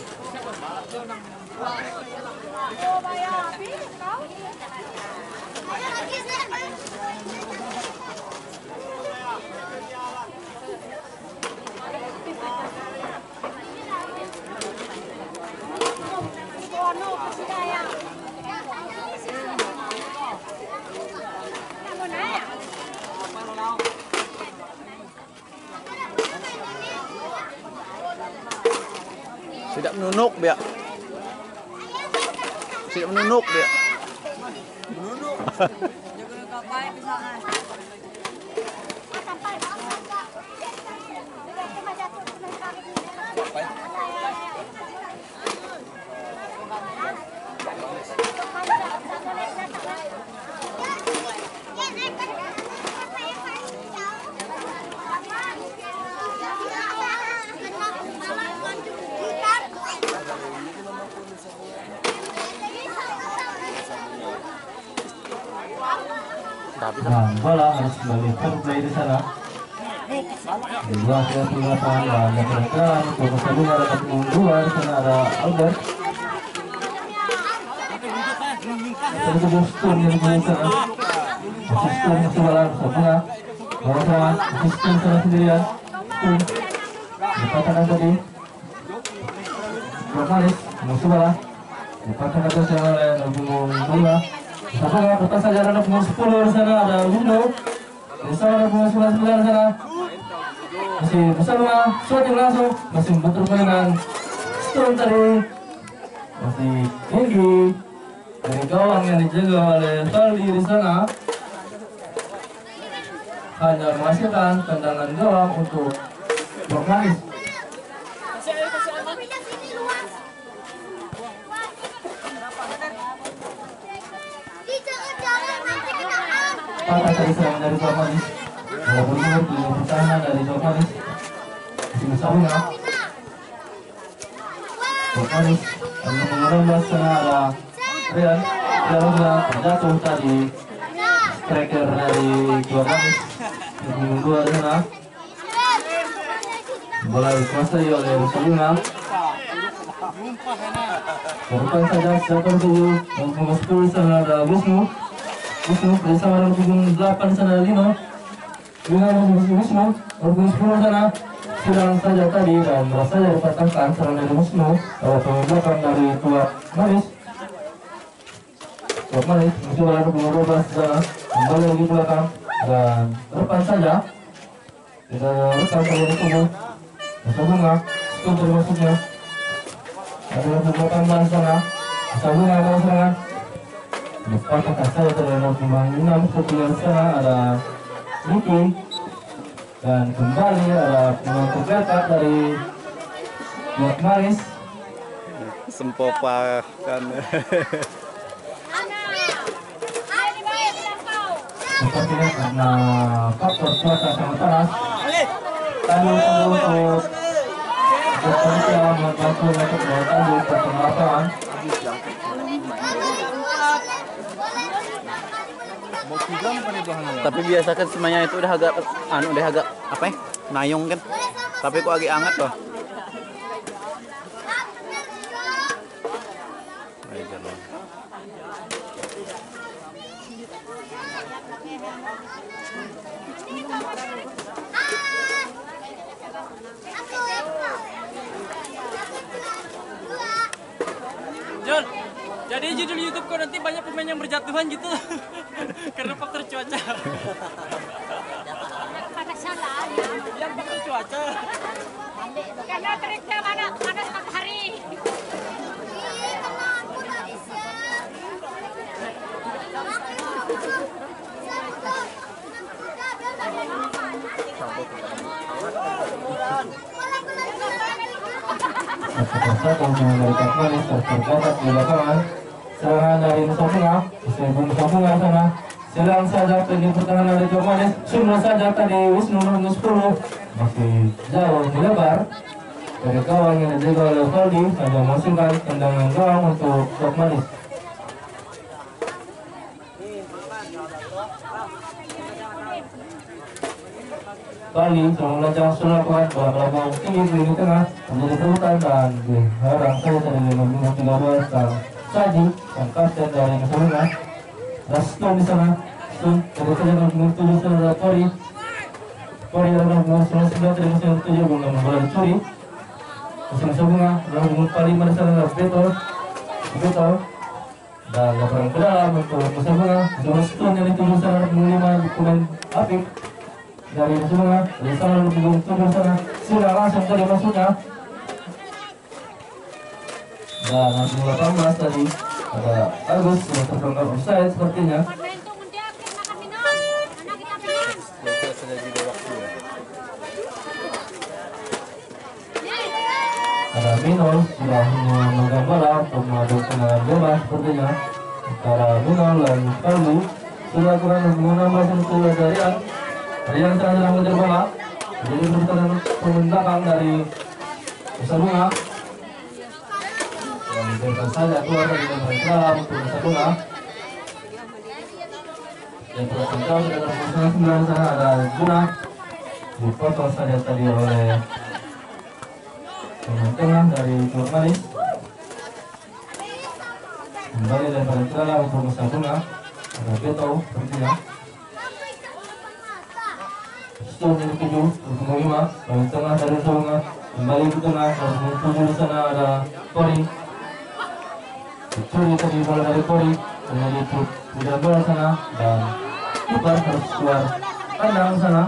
Tidak menunuk dia. Dan bola harus kembali terplay di sana. Dua ke lapangan dan yang terakhir untuk Nusa Bunga dapat dua di sana ada Albert. Terus Stone yang di sana. Stone masih bola Nusa Bunga. Bola sama Stone sana sendirian. Stone dipatahkan tadi. Tuak Manis musuh bola. Dipatahkan terus oleh Nusa Bunga. Nusa Bunga saja ada pemain 10 di sana ada Window. Di sana ada pemain 11 di sana. Masih Nusa Bunga shooting langsung masih betul dengan Stone tadi. Masih tinggi dari gawang yang dijaga oleh Taldi di sana. Hanya menghasilkan tendangan gawang untuk Tuak Manis. Patah tadi serangan dari Tuak Manis. Bola bergulir di pertahanan dari Tuak Manis. Masih Nusa Bunga. Tuak Manis lalu mengerombas sana ada Rian. Rian terjatuh tadi. Striker dari Tuak Manis. Yang dua di sana. Bola dikuasai oleh Nusa Bunga. Berpan saja siapkan 7 untuk 10 sana ada Wisnu bersama dengan punggung 8 sana ada Lino. Wisnu punggung 10 sana sedang saja tadi dan merasa dipatahkan serangan dari Wisnu oleh punggung 8 dari Tuak Manis. Tuak Manis musuh bola punggung 12 sana kembali lagi belakang dan berpan saja Tidak rekam kali ini tubuh. Masa bunga, stun dari masuknya. Ada nomor 18 sana. Masa bunga kalau serangan. Depan kakak saya dari nomor 6 sebelah sana ada Niki. Dan kembali ada pemain terdekat dari Buat Maris. Sempopa kan. Sepertinya karena faktor cuaca sangat panas. Tandu untuk bekerja membantu untuk bawa tandu ke tengah lapangan. Tapi biasa kan semuanya itu udah agak apa ya? Nayung kan. Tapi kok agak hangat loh. John, jadi judul YouTube kau nanti banyak pemain yang berjatuhan gitu karena faktor cuaca. Panas salah. Yang faktor cuaca. Karena teriknya panas matahari. Satu dari Kapmanis tercatat di lapangan. Serangan dari Nusa Bunga, Nusa Bunga sana. Silang saja di pertahanan dari Kapmanis. Semua saja tadi Wisnu nomor 10 masih jauh melebar dari gawang yang dijaga oleh Valdi. Hanya masukkan tendangan gawang untuk Kapmanis. Bali seorang lancang sudah kuat bola belakang tinggi di lini tengah menjadi pelukan dan diharang saja dari nomor 13 dan Saji dan kapten dari Nusa Bunga. Stun di sana, Stun dari saja nomor 7 sana adalah Pori adalah nomor 19 dari nomor 7 belum bola dicuri. Nusa Bunga nomor 45 di sana adalah Beto dan laporan ke dalam untuk Nusa Bunga. Stun yang dituju sana nomor 5 pemain Apik dari Nusa Bunga, dari sana lalu tunggu sana, sudah langsung tadi masuknya. Dan langsung 18 tadi ada Agus yang terperangkap offside sepertinya. Ada Minol sudah memegang bola untuk mengadu tendangan bebas sepertinya antara Minol dan Kalbu. Sudah kurang menambah satu dari Rian sedang mengejar bola. Jadi berputar pemain belakang dari Nusa Bunga. Dan dibiarkan saja keluar dari pemain dalam untuk Nusa Bunga. Dan perhatian jauh sudah terpusat 9 sana ada Juna. Dipotong saja tadi oleh pemain tengah dari Klub Manis. Kembali lemparan ke dalam untuk Nusa Bunga. Ada Beto sepertinya. Stun dari 7 untuk 5 dari tengah dari Nusa Bunga. Kembali ke tengah dari 7 di sana ada Pori. Dicuri tadi bola dari Pori. Kemudian tidak bola sana dan Kiper harus keluar kandang sana.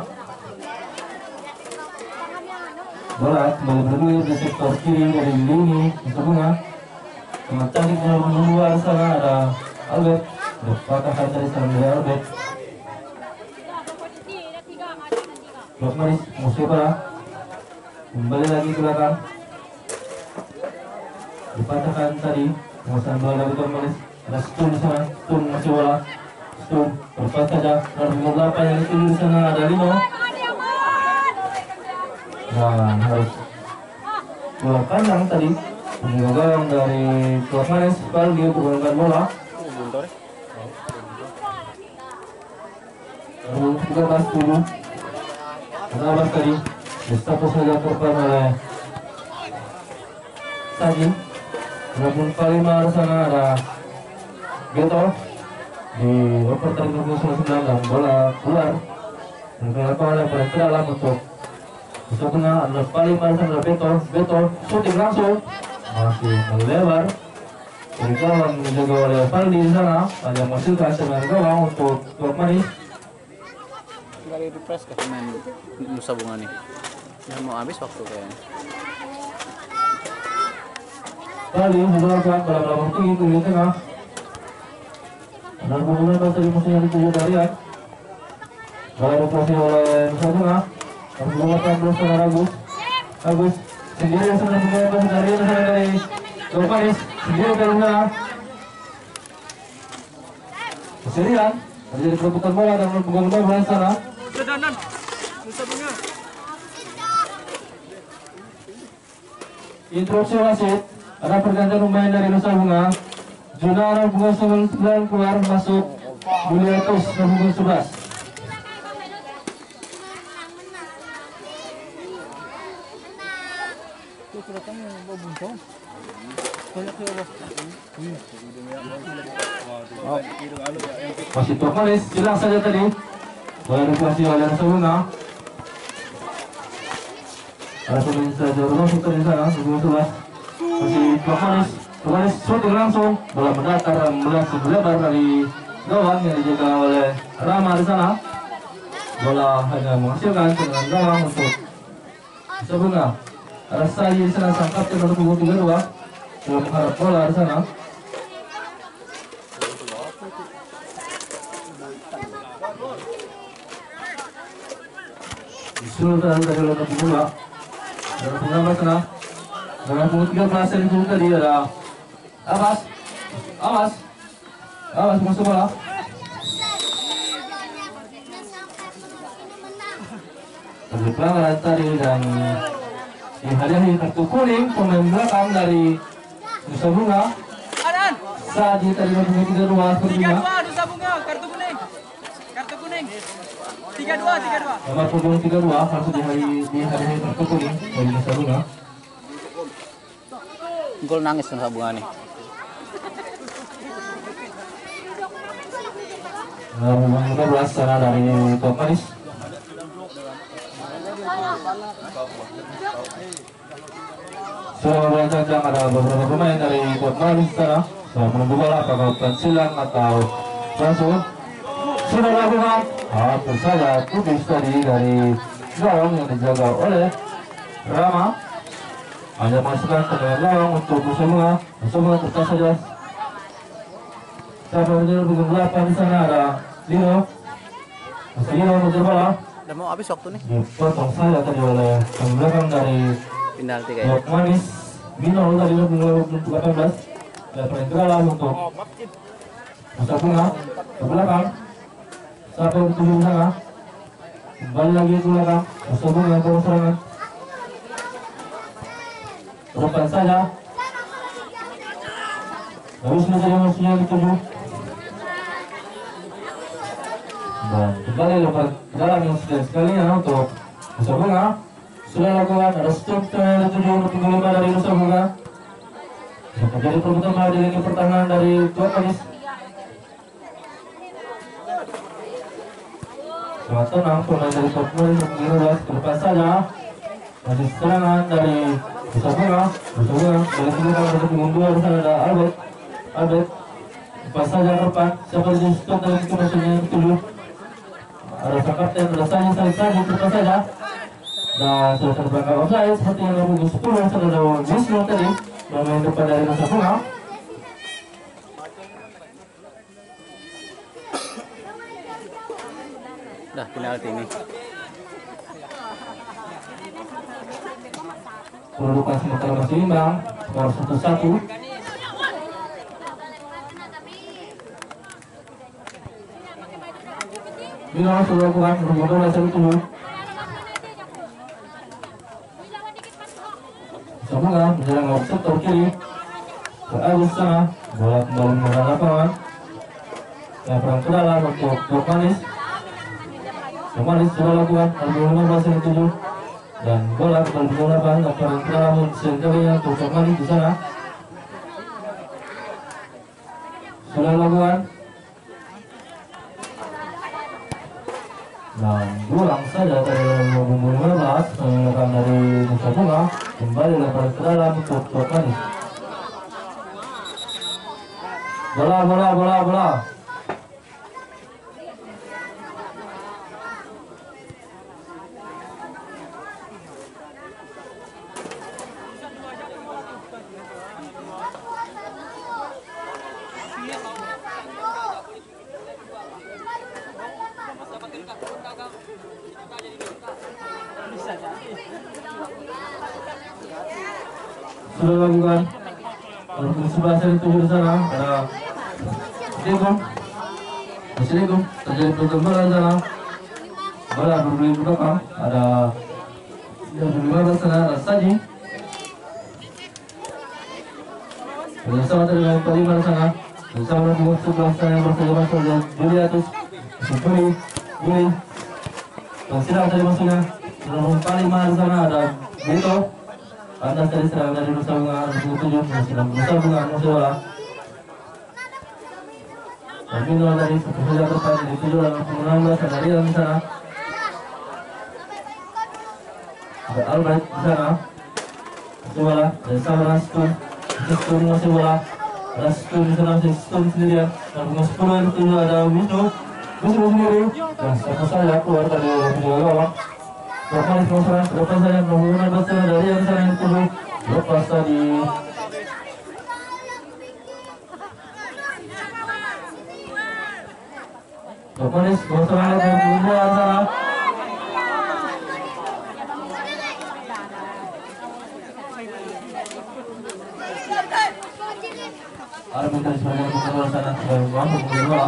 Bola kembali bergulir di sektor kiri dari lini Nusa Bunga. Sangat cantik nomor 2 sana ada Albert. Berpatahkan dari sana dari Albert. Klub Manis musuh bola. Kembali lagi ke belakang. Dipatahkan tadi penguasaan bola dari Klub Manis. Ada Stun di sana. Stun masih bola. Stun berpas saja. Nomor 8 yang dituju di sana ada Lino. Nah, harus keluar kandang tadi. Penjaga gawang dari Klub Manis Valdi untuk mengangkat bola. Lalu 13-7. Kenapa tadi Gestapo saja korban oleh Saji. Walaupun Palima di sana ada Beto di oper tadi nomor 9 dan bola keluar. Dan kenapa oleh pada ke dalam untuk Nusa Bunga adalah Palima di sana Beto shooting langsung masih melebar dari gawang dijaga oleh Valdi di sana. Hanya menghasilkan dengan gawang untuk Klub Manis. nggak di refresh ke pemain Nusa Bunga nih. Ya mau habis waktu kayaknya. Kali mengeluarkan bola tinggi ke tengah. Dan kemudian masih musim yang dituju Darian. Bola dikuasai oleh Nusa Bunga. Dan mengeluarkan bersama Agus sendiri yang sedang mengeluarkan Darian dari Manis sendiri dari sana. Keserian terjadi perebutan bola dan membangun bola di sana. Kedanan Nusa Bunga. Instruksi wasit, ada pergantian pemain dari Nusa Bunga. Junara Bunga 9 keluar masuk Juliatus nomor 11. Masih Tok Manis, hilang saja tadi. Bola dikuasai oleh Nusa Bunga. Ada pemain saja masuk tadi sana, nomor 11. Masih Tok Manis shooting langsung, bola mendatar dan melebar dari gawang yang dijaga oleh Rama di sana. Bola hanya menghasilkan dengan gawang untuk Nusa Bunga. Ada Sayi di sana sang kapten untuk punggung 32. Bola mengharap bola di sana. Sultan dari lokasi bola. Dalam pengambil sana. Dengan punggung 13 yang dituju tadi ada Awas masuk bola. Terjadi pelanggaran tadi dan dihadiahi kartu kuning pemain belakang dari Nusa Bunga. Saat dia tadi mempunyai 3-2 sepertinya. 3-2 Nusa Bunga, kartu kuning. Kartu kuning. 3-2. Nomor punggung 32 langsung dihadiahi kartu kuning dari Nusa Bunga. Gol nangis Nusa Bunga nih. Nomor 15 sana dari Tok Manis. Sudah memperhatikan ada beberapa pemain dari Tok Manis sana. Sudah menunggu bola apakah bukan silang atau langsung. Sudah dilakukan. Hampir saja putus tadi dari gawang yang dijaga oleh Rama. Hanya masukkan ke dalam gawang untuk Nusa Bunga. Nusa Bunga tertas saja. Siapa menjadi punggung 8 di sana ada Lino. Masih Lino mengejar bola. Udah mau habis waktu nih. Dipotong saja tadi oleh pemain belakang dari Penalti Tok kayaknya. Manis. Bino tadi punggung 18. Dan paling teralah untuk Nusa Bunga ke belakang. Siapa yang dituju di sana? Kembali lagi ke belakang. Nusa Bunga ke serangan. Depan saja. Harus menjadi musuhnya dituju. Dan kembali lepas dalam yang sekalinya untuk Nusa Bunga. Sudah lakukan ada stop yang dituju untuk punggung 5 dari Nusa Bunga. Terjadi perebutan bola di lini pertahanan dari Tok Manis. Sangat tenang pemain dari Tok Manis untuk mengeras ke depan saja. Masih serangan dari Nusa Bunga dari belakang ada punggung 2 di sana ada Albert lepas saja ke depan. Siapa di stop dari itu musuhnya yang dituju. Ada sang kapten, ada Saji ke depan saja. Dan sudah terbangkang offside seperti yang punggung 10 yang sudah ada Wisnu tadi. Pemain depan dari Nusa Bunga. Dah penalti ini. Kedudukan sementara masih imbang, skor 1-1. Bino sudah lakukan berbola bola 1-7. Semoga menjelang waktu sektor kiri ke Agus sana. Bola kembali mengarah lapangan. Dan perang ke dalam untuk Tok Manis. Tok Manis sudah lakukan berbola 15-7. Dan bola kembali digunakan laporan ke dalam sendirinya untuk Tok Manis di sana. Sudah lakukan. Dan kurang saja dari nomor 15 menggunakan dari Nusa Bunga. Kembali laporan ke dalam untuk Tok Manis. Bola. sudah lakukan. Untuk sebelah sini tujuh di sana ada Assalamualaikum. Assalamualaikum. Terjadi pertempuran di sana. Bola berguling ke belakang. Ada yang di sana ada Saji. Bersama dengan kelima di sana. Bersama dengan sebelah sana yang bersama dan Juliatus. Sepuluh Juli. Dan sidang tadi masuknya. Dalam paling mahal di sana ada Bito. Atas dari serangan dari Nusa Bunga 27 yang sedang Nusa Bunga Museola. Terminal dari setelah depan di 7 dalam 16 ada Rian di sana. Ada Albert di sana. Museola dan Samara Stun. Stun Museola. Ada Stun di sana, Stun sendirian. Dan bunga 10 yang 7 ada Wisnu. Wisnu sendiri. Dan siapa saja keluar dari gawang. Lepas masalah, lepas saya menggunakan bahasa dari yang saya tunggu. Lepas tadi. Lepas masalah yang menggunakan sana. Arbiter sebagai pengawal sana sudah mampu mengelola.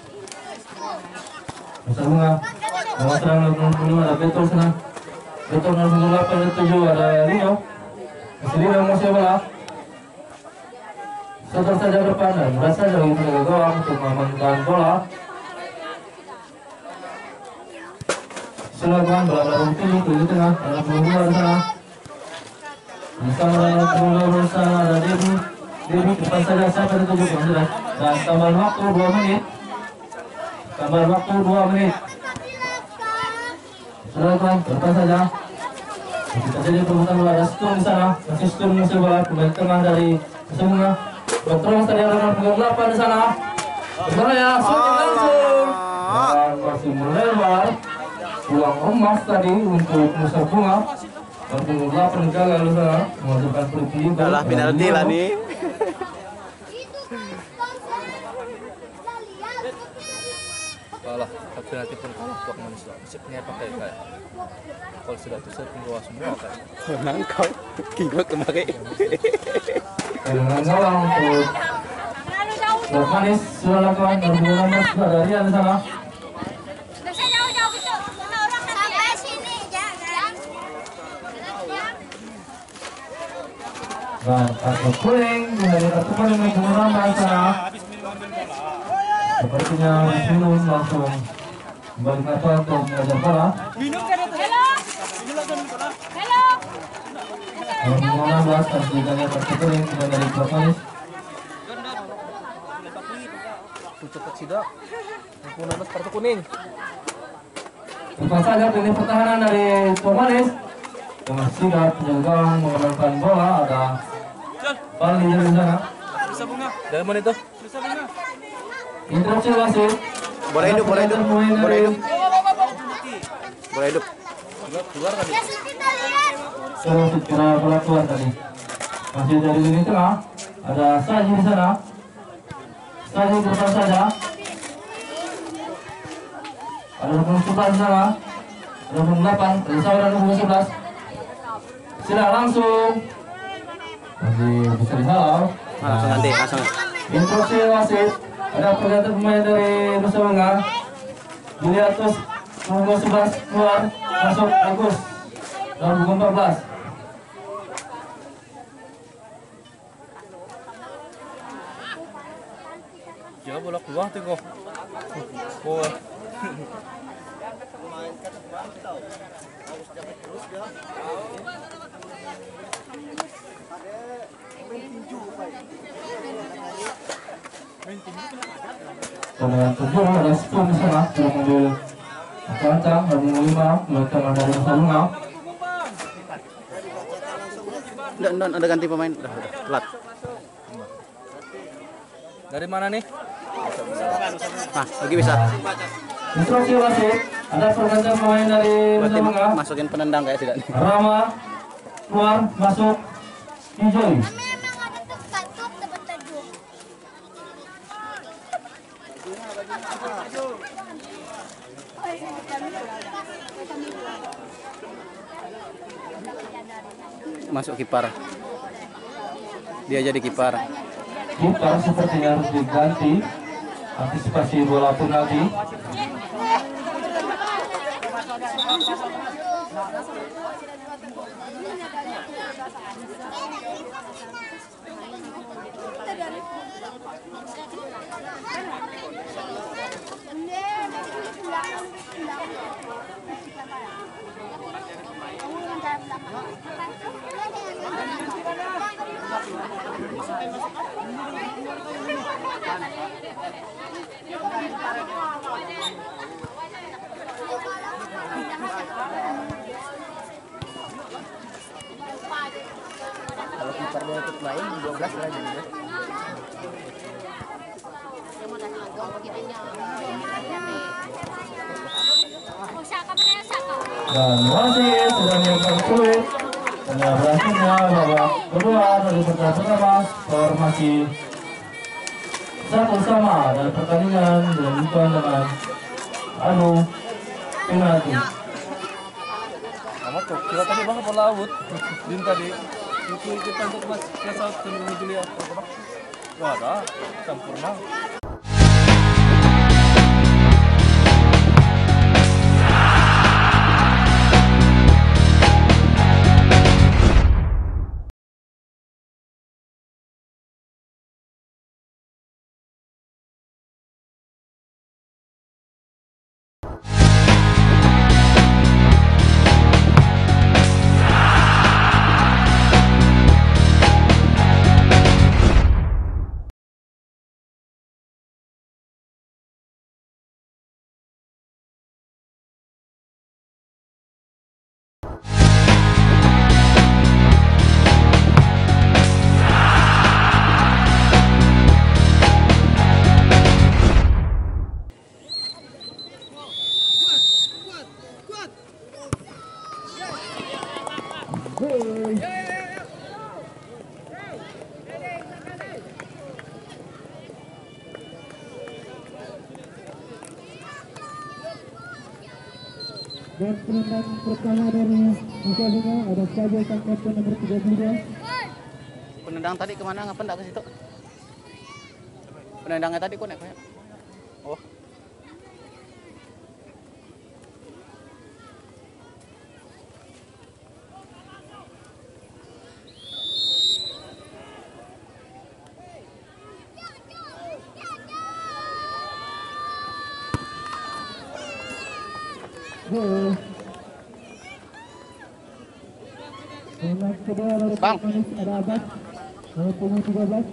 Nusa Bunga. Nomor serang 65 ada Betul sana. Betul 08 ada 7 ada Lino. Sendiri Museum bola. Setor saja ke depan dan berasa jauh ke gawang untuk mengamankan bola. Silakan bola baru di tengah ada Bunga di sana. Bersama dengan Bunga di sana ada Devi. Devi depan saja sampai di 7 sudah. Dan tambah waktu 2 menit. Tambah waktu 2 menit. Silakan, lepas saja. Kita jadi perebutan bola ada Stun di sana. Masih Stun musuh bola pemain tengah dari Nusa Bunga. Berterus tadi ada nomor 8 di sana. Berbahaya, shooting langsung. Dan masih melebar. Peluang emas tadi untuk Nusa Bunga. Nomor 8 gagal di sana. Menghasilkan peluang. Adalah penalti lah nih. Kalah, tapi nanti pun kalah tuh manis lah. Nasibnya pakai kayak kalau sudah tuh saya tunggu semua kan. Menang kau, kingkot kemarin. Dengan gawang untuk Blok Manis sudah lakukan dan nomor sudah dari di sana. Bisa jauh-jauh gitu. Karena orang sampai sini jangan. Dan kartu kuning dari kartu kuning menggunakan sana. Sepertinya minum langsung kembali ke atas untuk mengajar bola. Minum kan itu. Hello. Nomor 16 kartu kuning kartu kuning dari Blok Manis. Cepat sidak. 16 kartu kuning. Lepas saja ini pertahanan dari Blok Manis dengan sigap penjaga gawang mengamankan bola. Ada Bali di sana. Nusa Bunga. Dari mana itu? Nusa Bunga. Interupsi wasit. Bola hidup, bola hidup, bola hidup. Bola hidup. Keluar kan? Wasit kira bola keluar tadi. Masih dari lini tengah. Ada Saji di sana. Saji depan saja. Ada nomor 11 di sana. Ada nomor 8. Dari saudara nomor 11. Sila langsung. Masih bisa dihalau. Langsung nanti, langsung. Instruksi wasit. Ada pergantian pemain dari Nusa Bunga. Juliatus nomor 11 keluar masuk Agus nomor 14. Ya bola keluar tuh kok. Oh. Dengan 7 ada 10 di sana sudah mengambil kancang dan 5 mereka dari Nusa Bunga. Udah, ada ganti pemain. Udah, telat. Dari mana nih? Nah, lagi bisa. Instruksi wasit ada pergantian pemain dari Berarti Nusa Bunga. masukin penendang kayak tidak nih. Rama keluar masuk Ijoy. Memang ada tempat tuh tempat teduh. masuk kiper. Dia jadi kiper. Kiper sepertinya harus diganti. Antisipasi bola penalti. Kalau kipernya ikut main 12 lah jadinya. Dan wasit sudah melakukan sulit. Hanya berhasilnya babak kedua dari pertandingan skor masih 1-1 dan pertandingan dilanjutkan dengan adu penalti. Amat tuh, kita tadi banget bola out. Din tadi itu kita untuk mas kelas menuju lihat. Wah, ada sempurna. Dan penendang pertama dari Nusa Lima ada saja sang kapten nomor 32. Penendang tadi kemana? Ngapa enggak ke situ? Penendangnya tadi kok naik kayak? Oh. Penendang kedua dari Bang. Manis ada Abbas nomor punggung 13.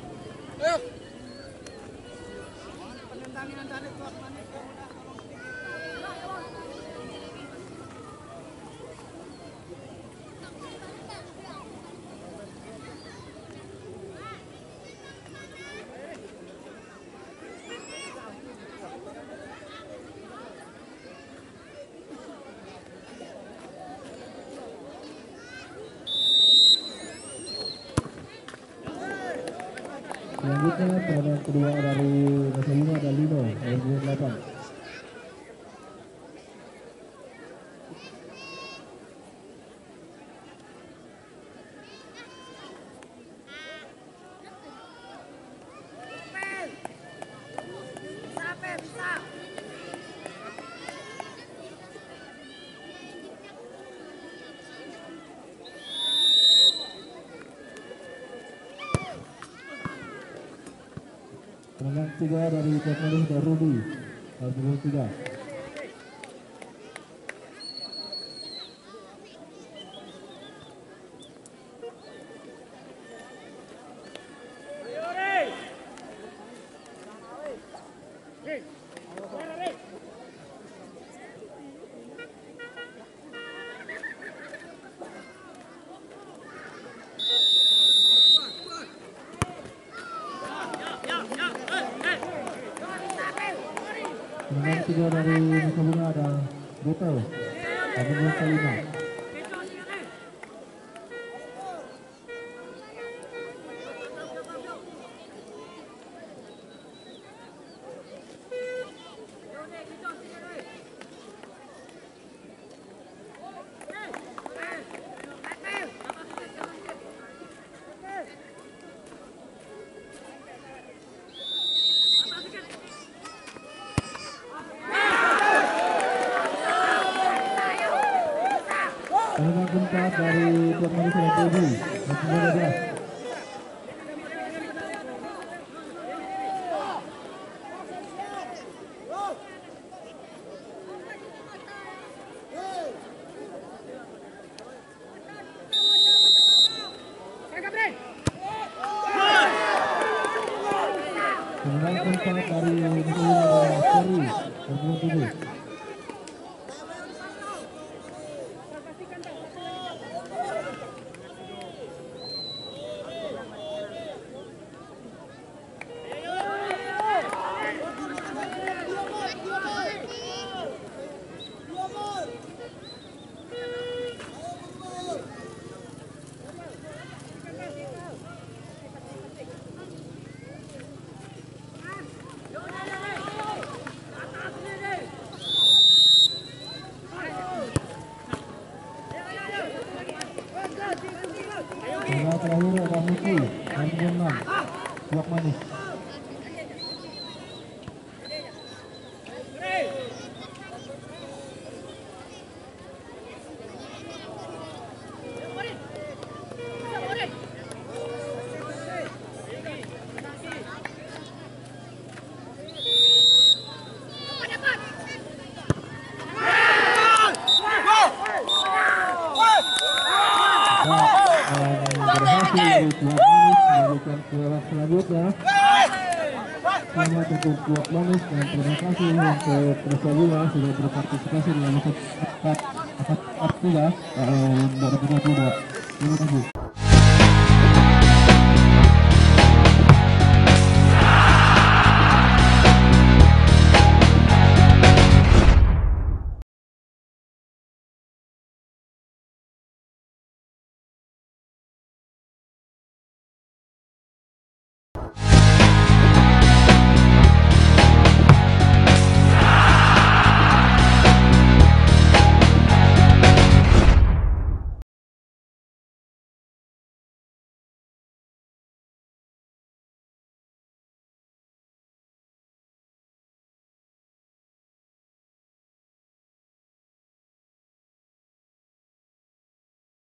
Selanjutnya penendang kedua dari Nusa Lima ada Lino nomor 8. Penendang tiga dari Teknologi dan Rudy nomor 3. Penendang tiga dari Nusa Lima ada Beto nomor 5. Tendangan keempat dari Tuan Manis dan Tebu. 12. Tendangan keempat dari Seri. 27. Tendangan terakhir ada Miki, 6. Tuak Manis. Berhasil Tuak Manis melakukan ke babak selanjutnya. Selamat untuk Tuak Manis dan terima kasih untuk Nusa Bunga sudah berpartisipasi dalam akad 3 2023.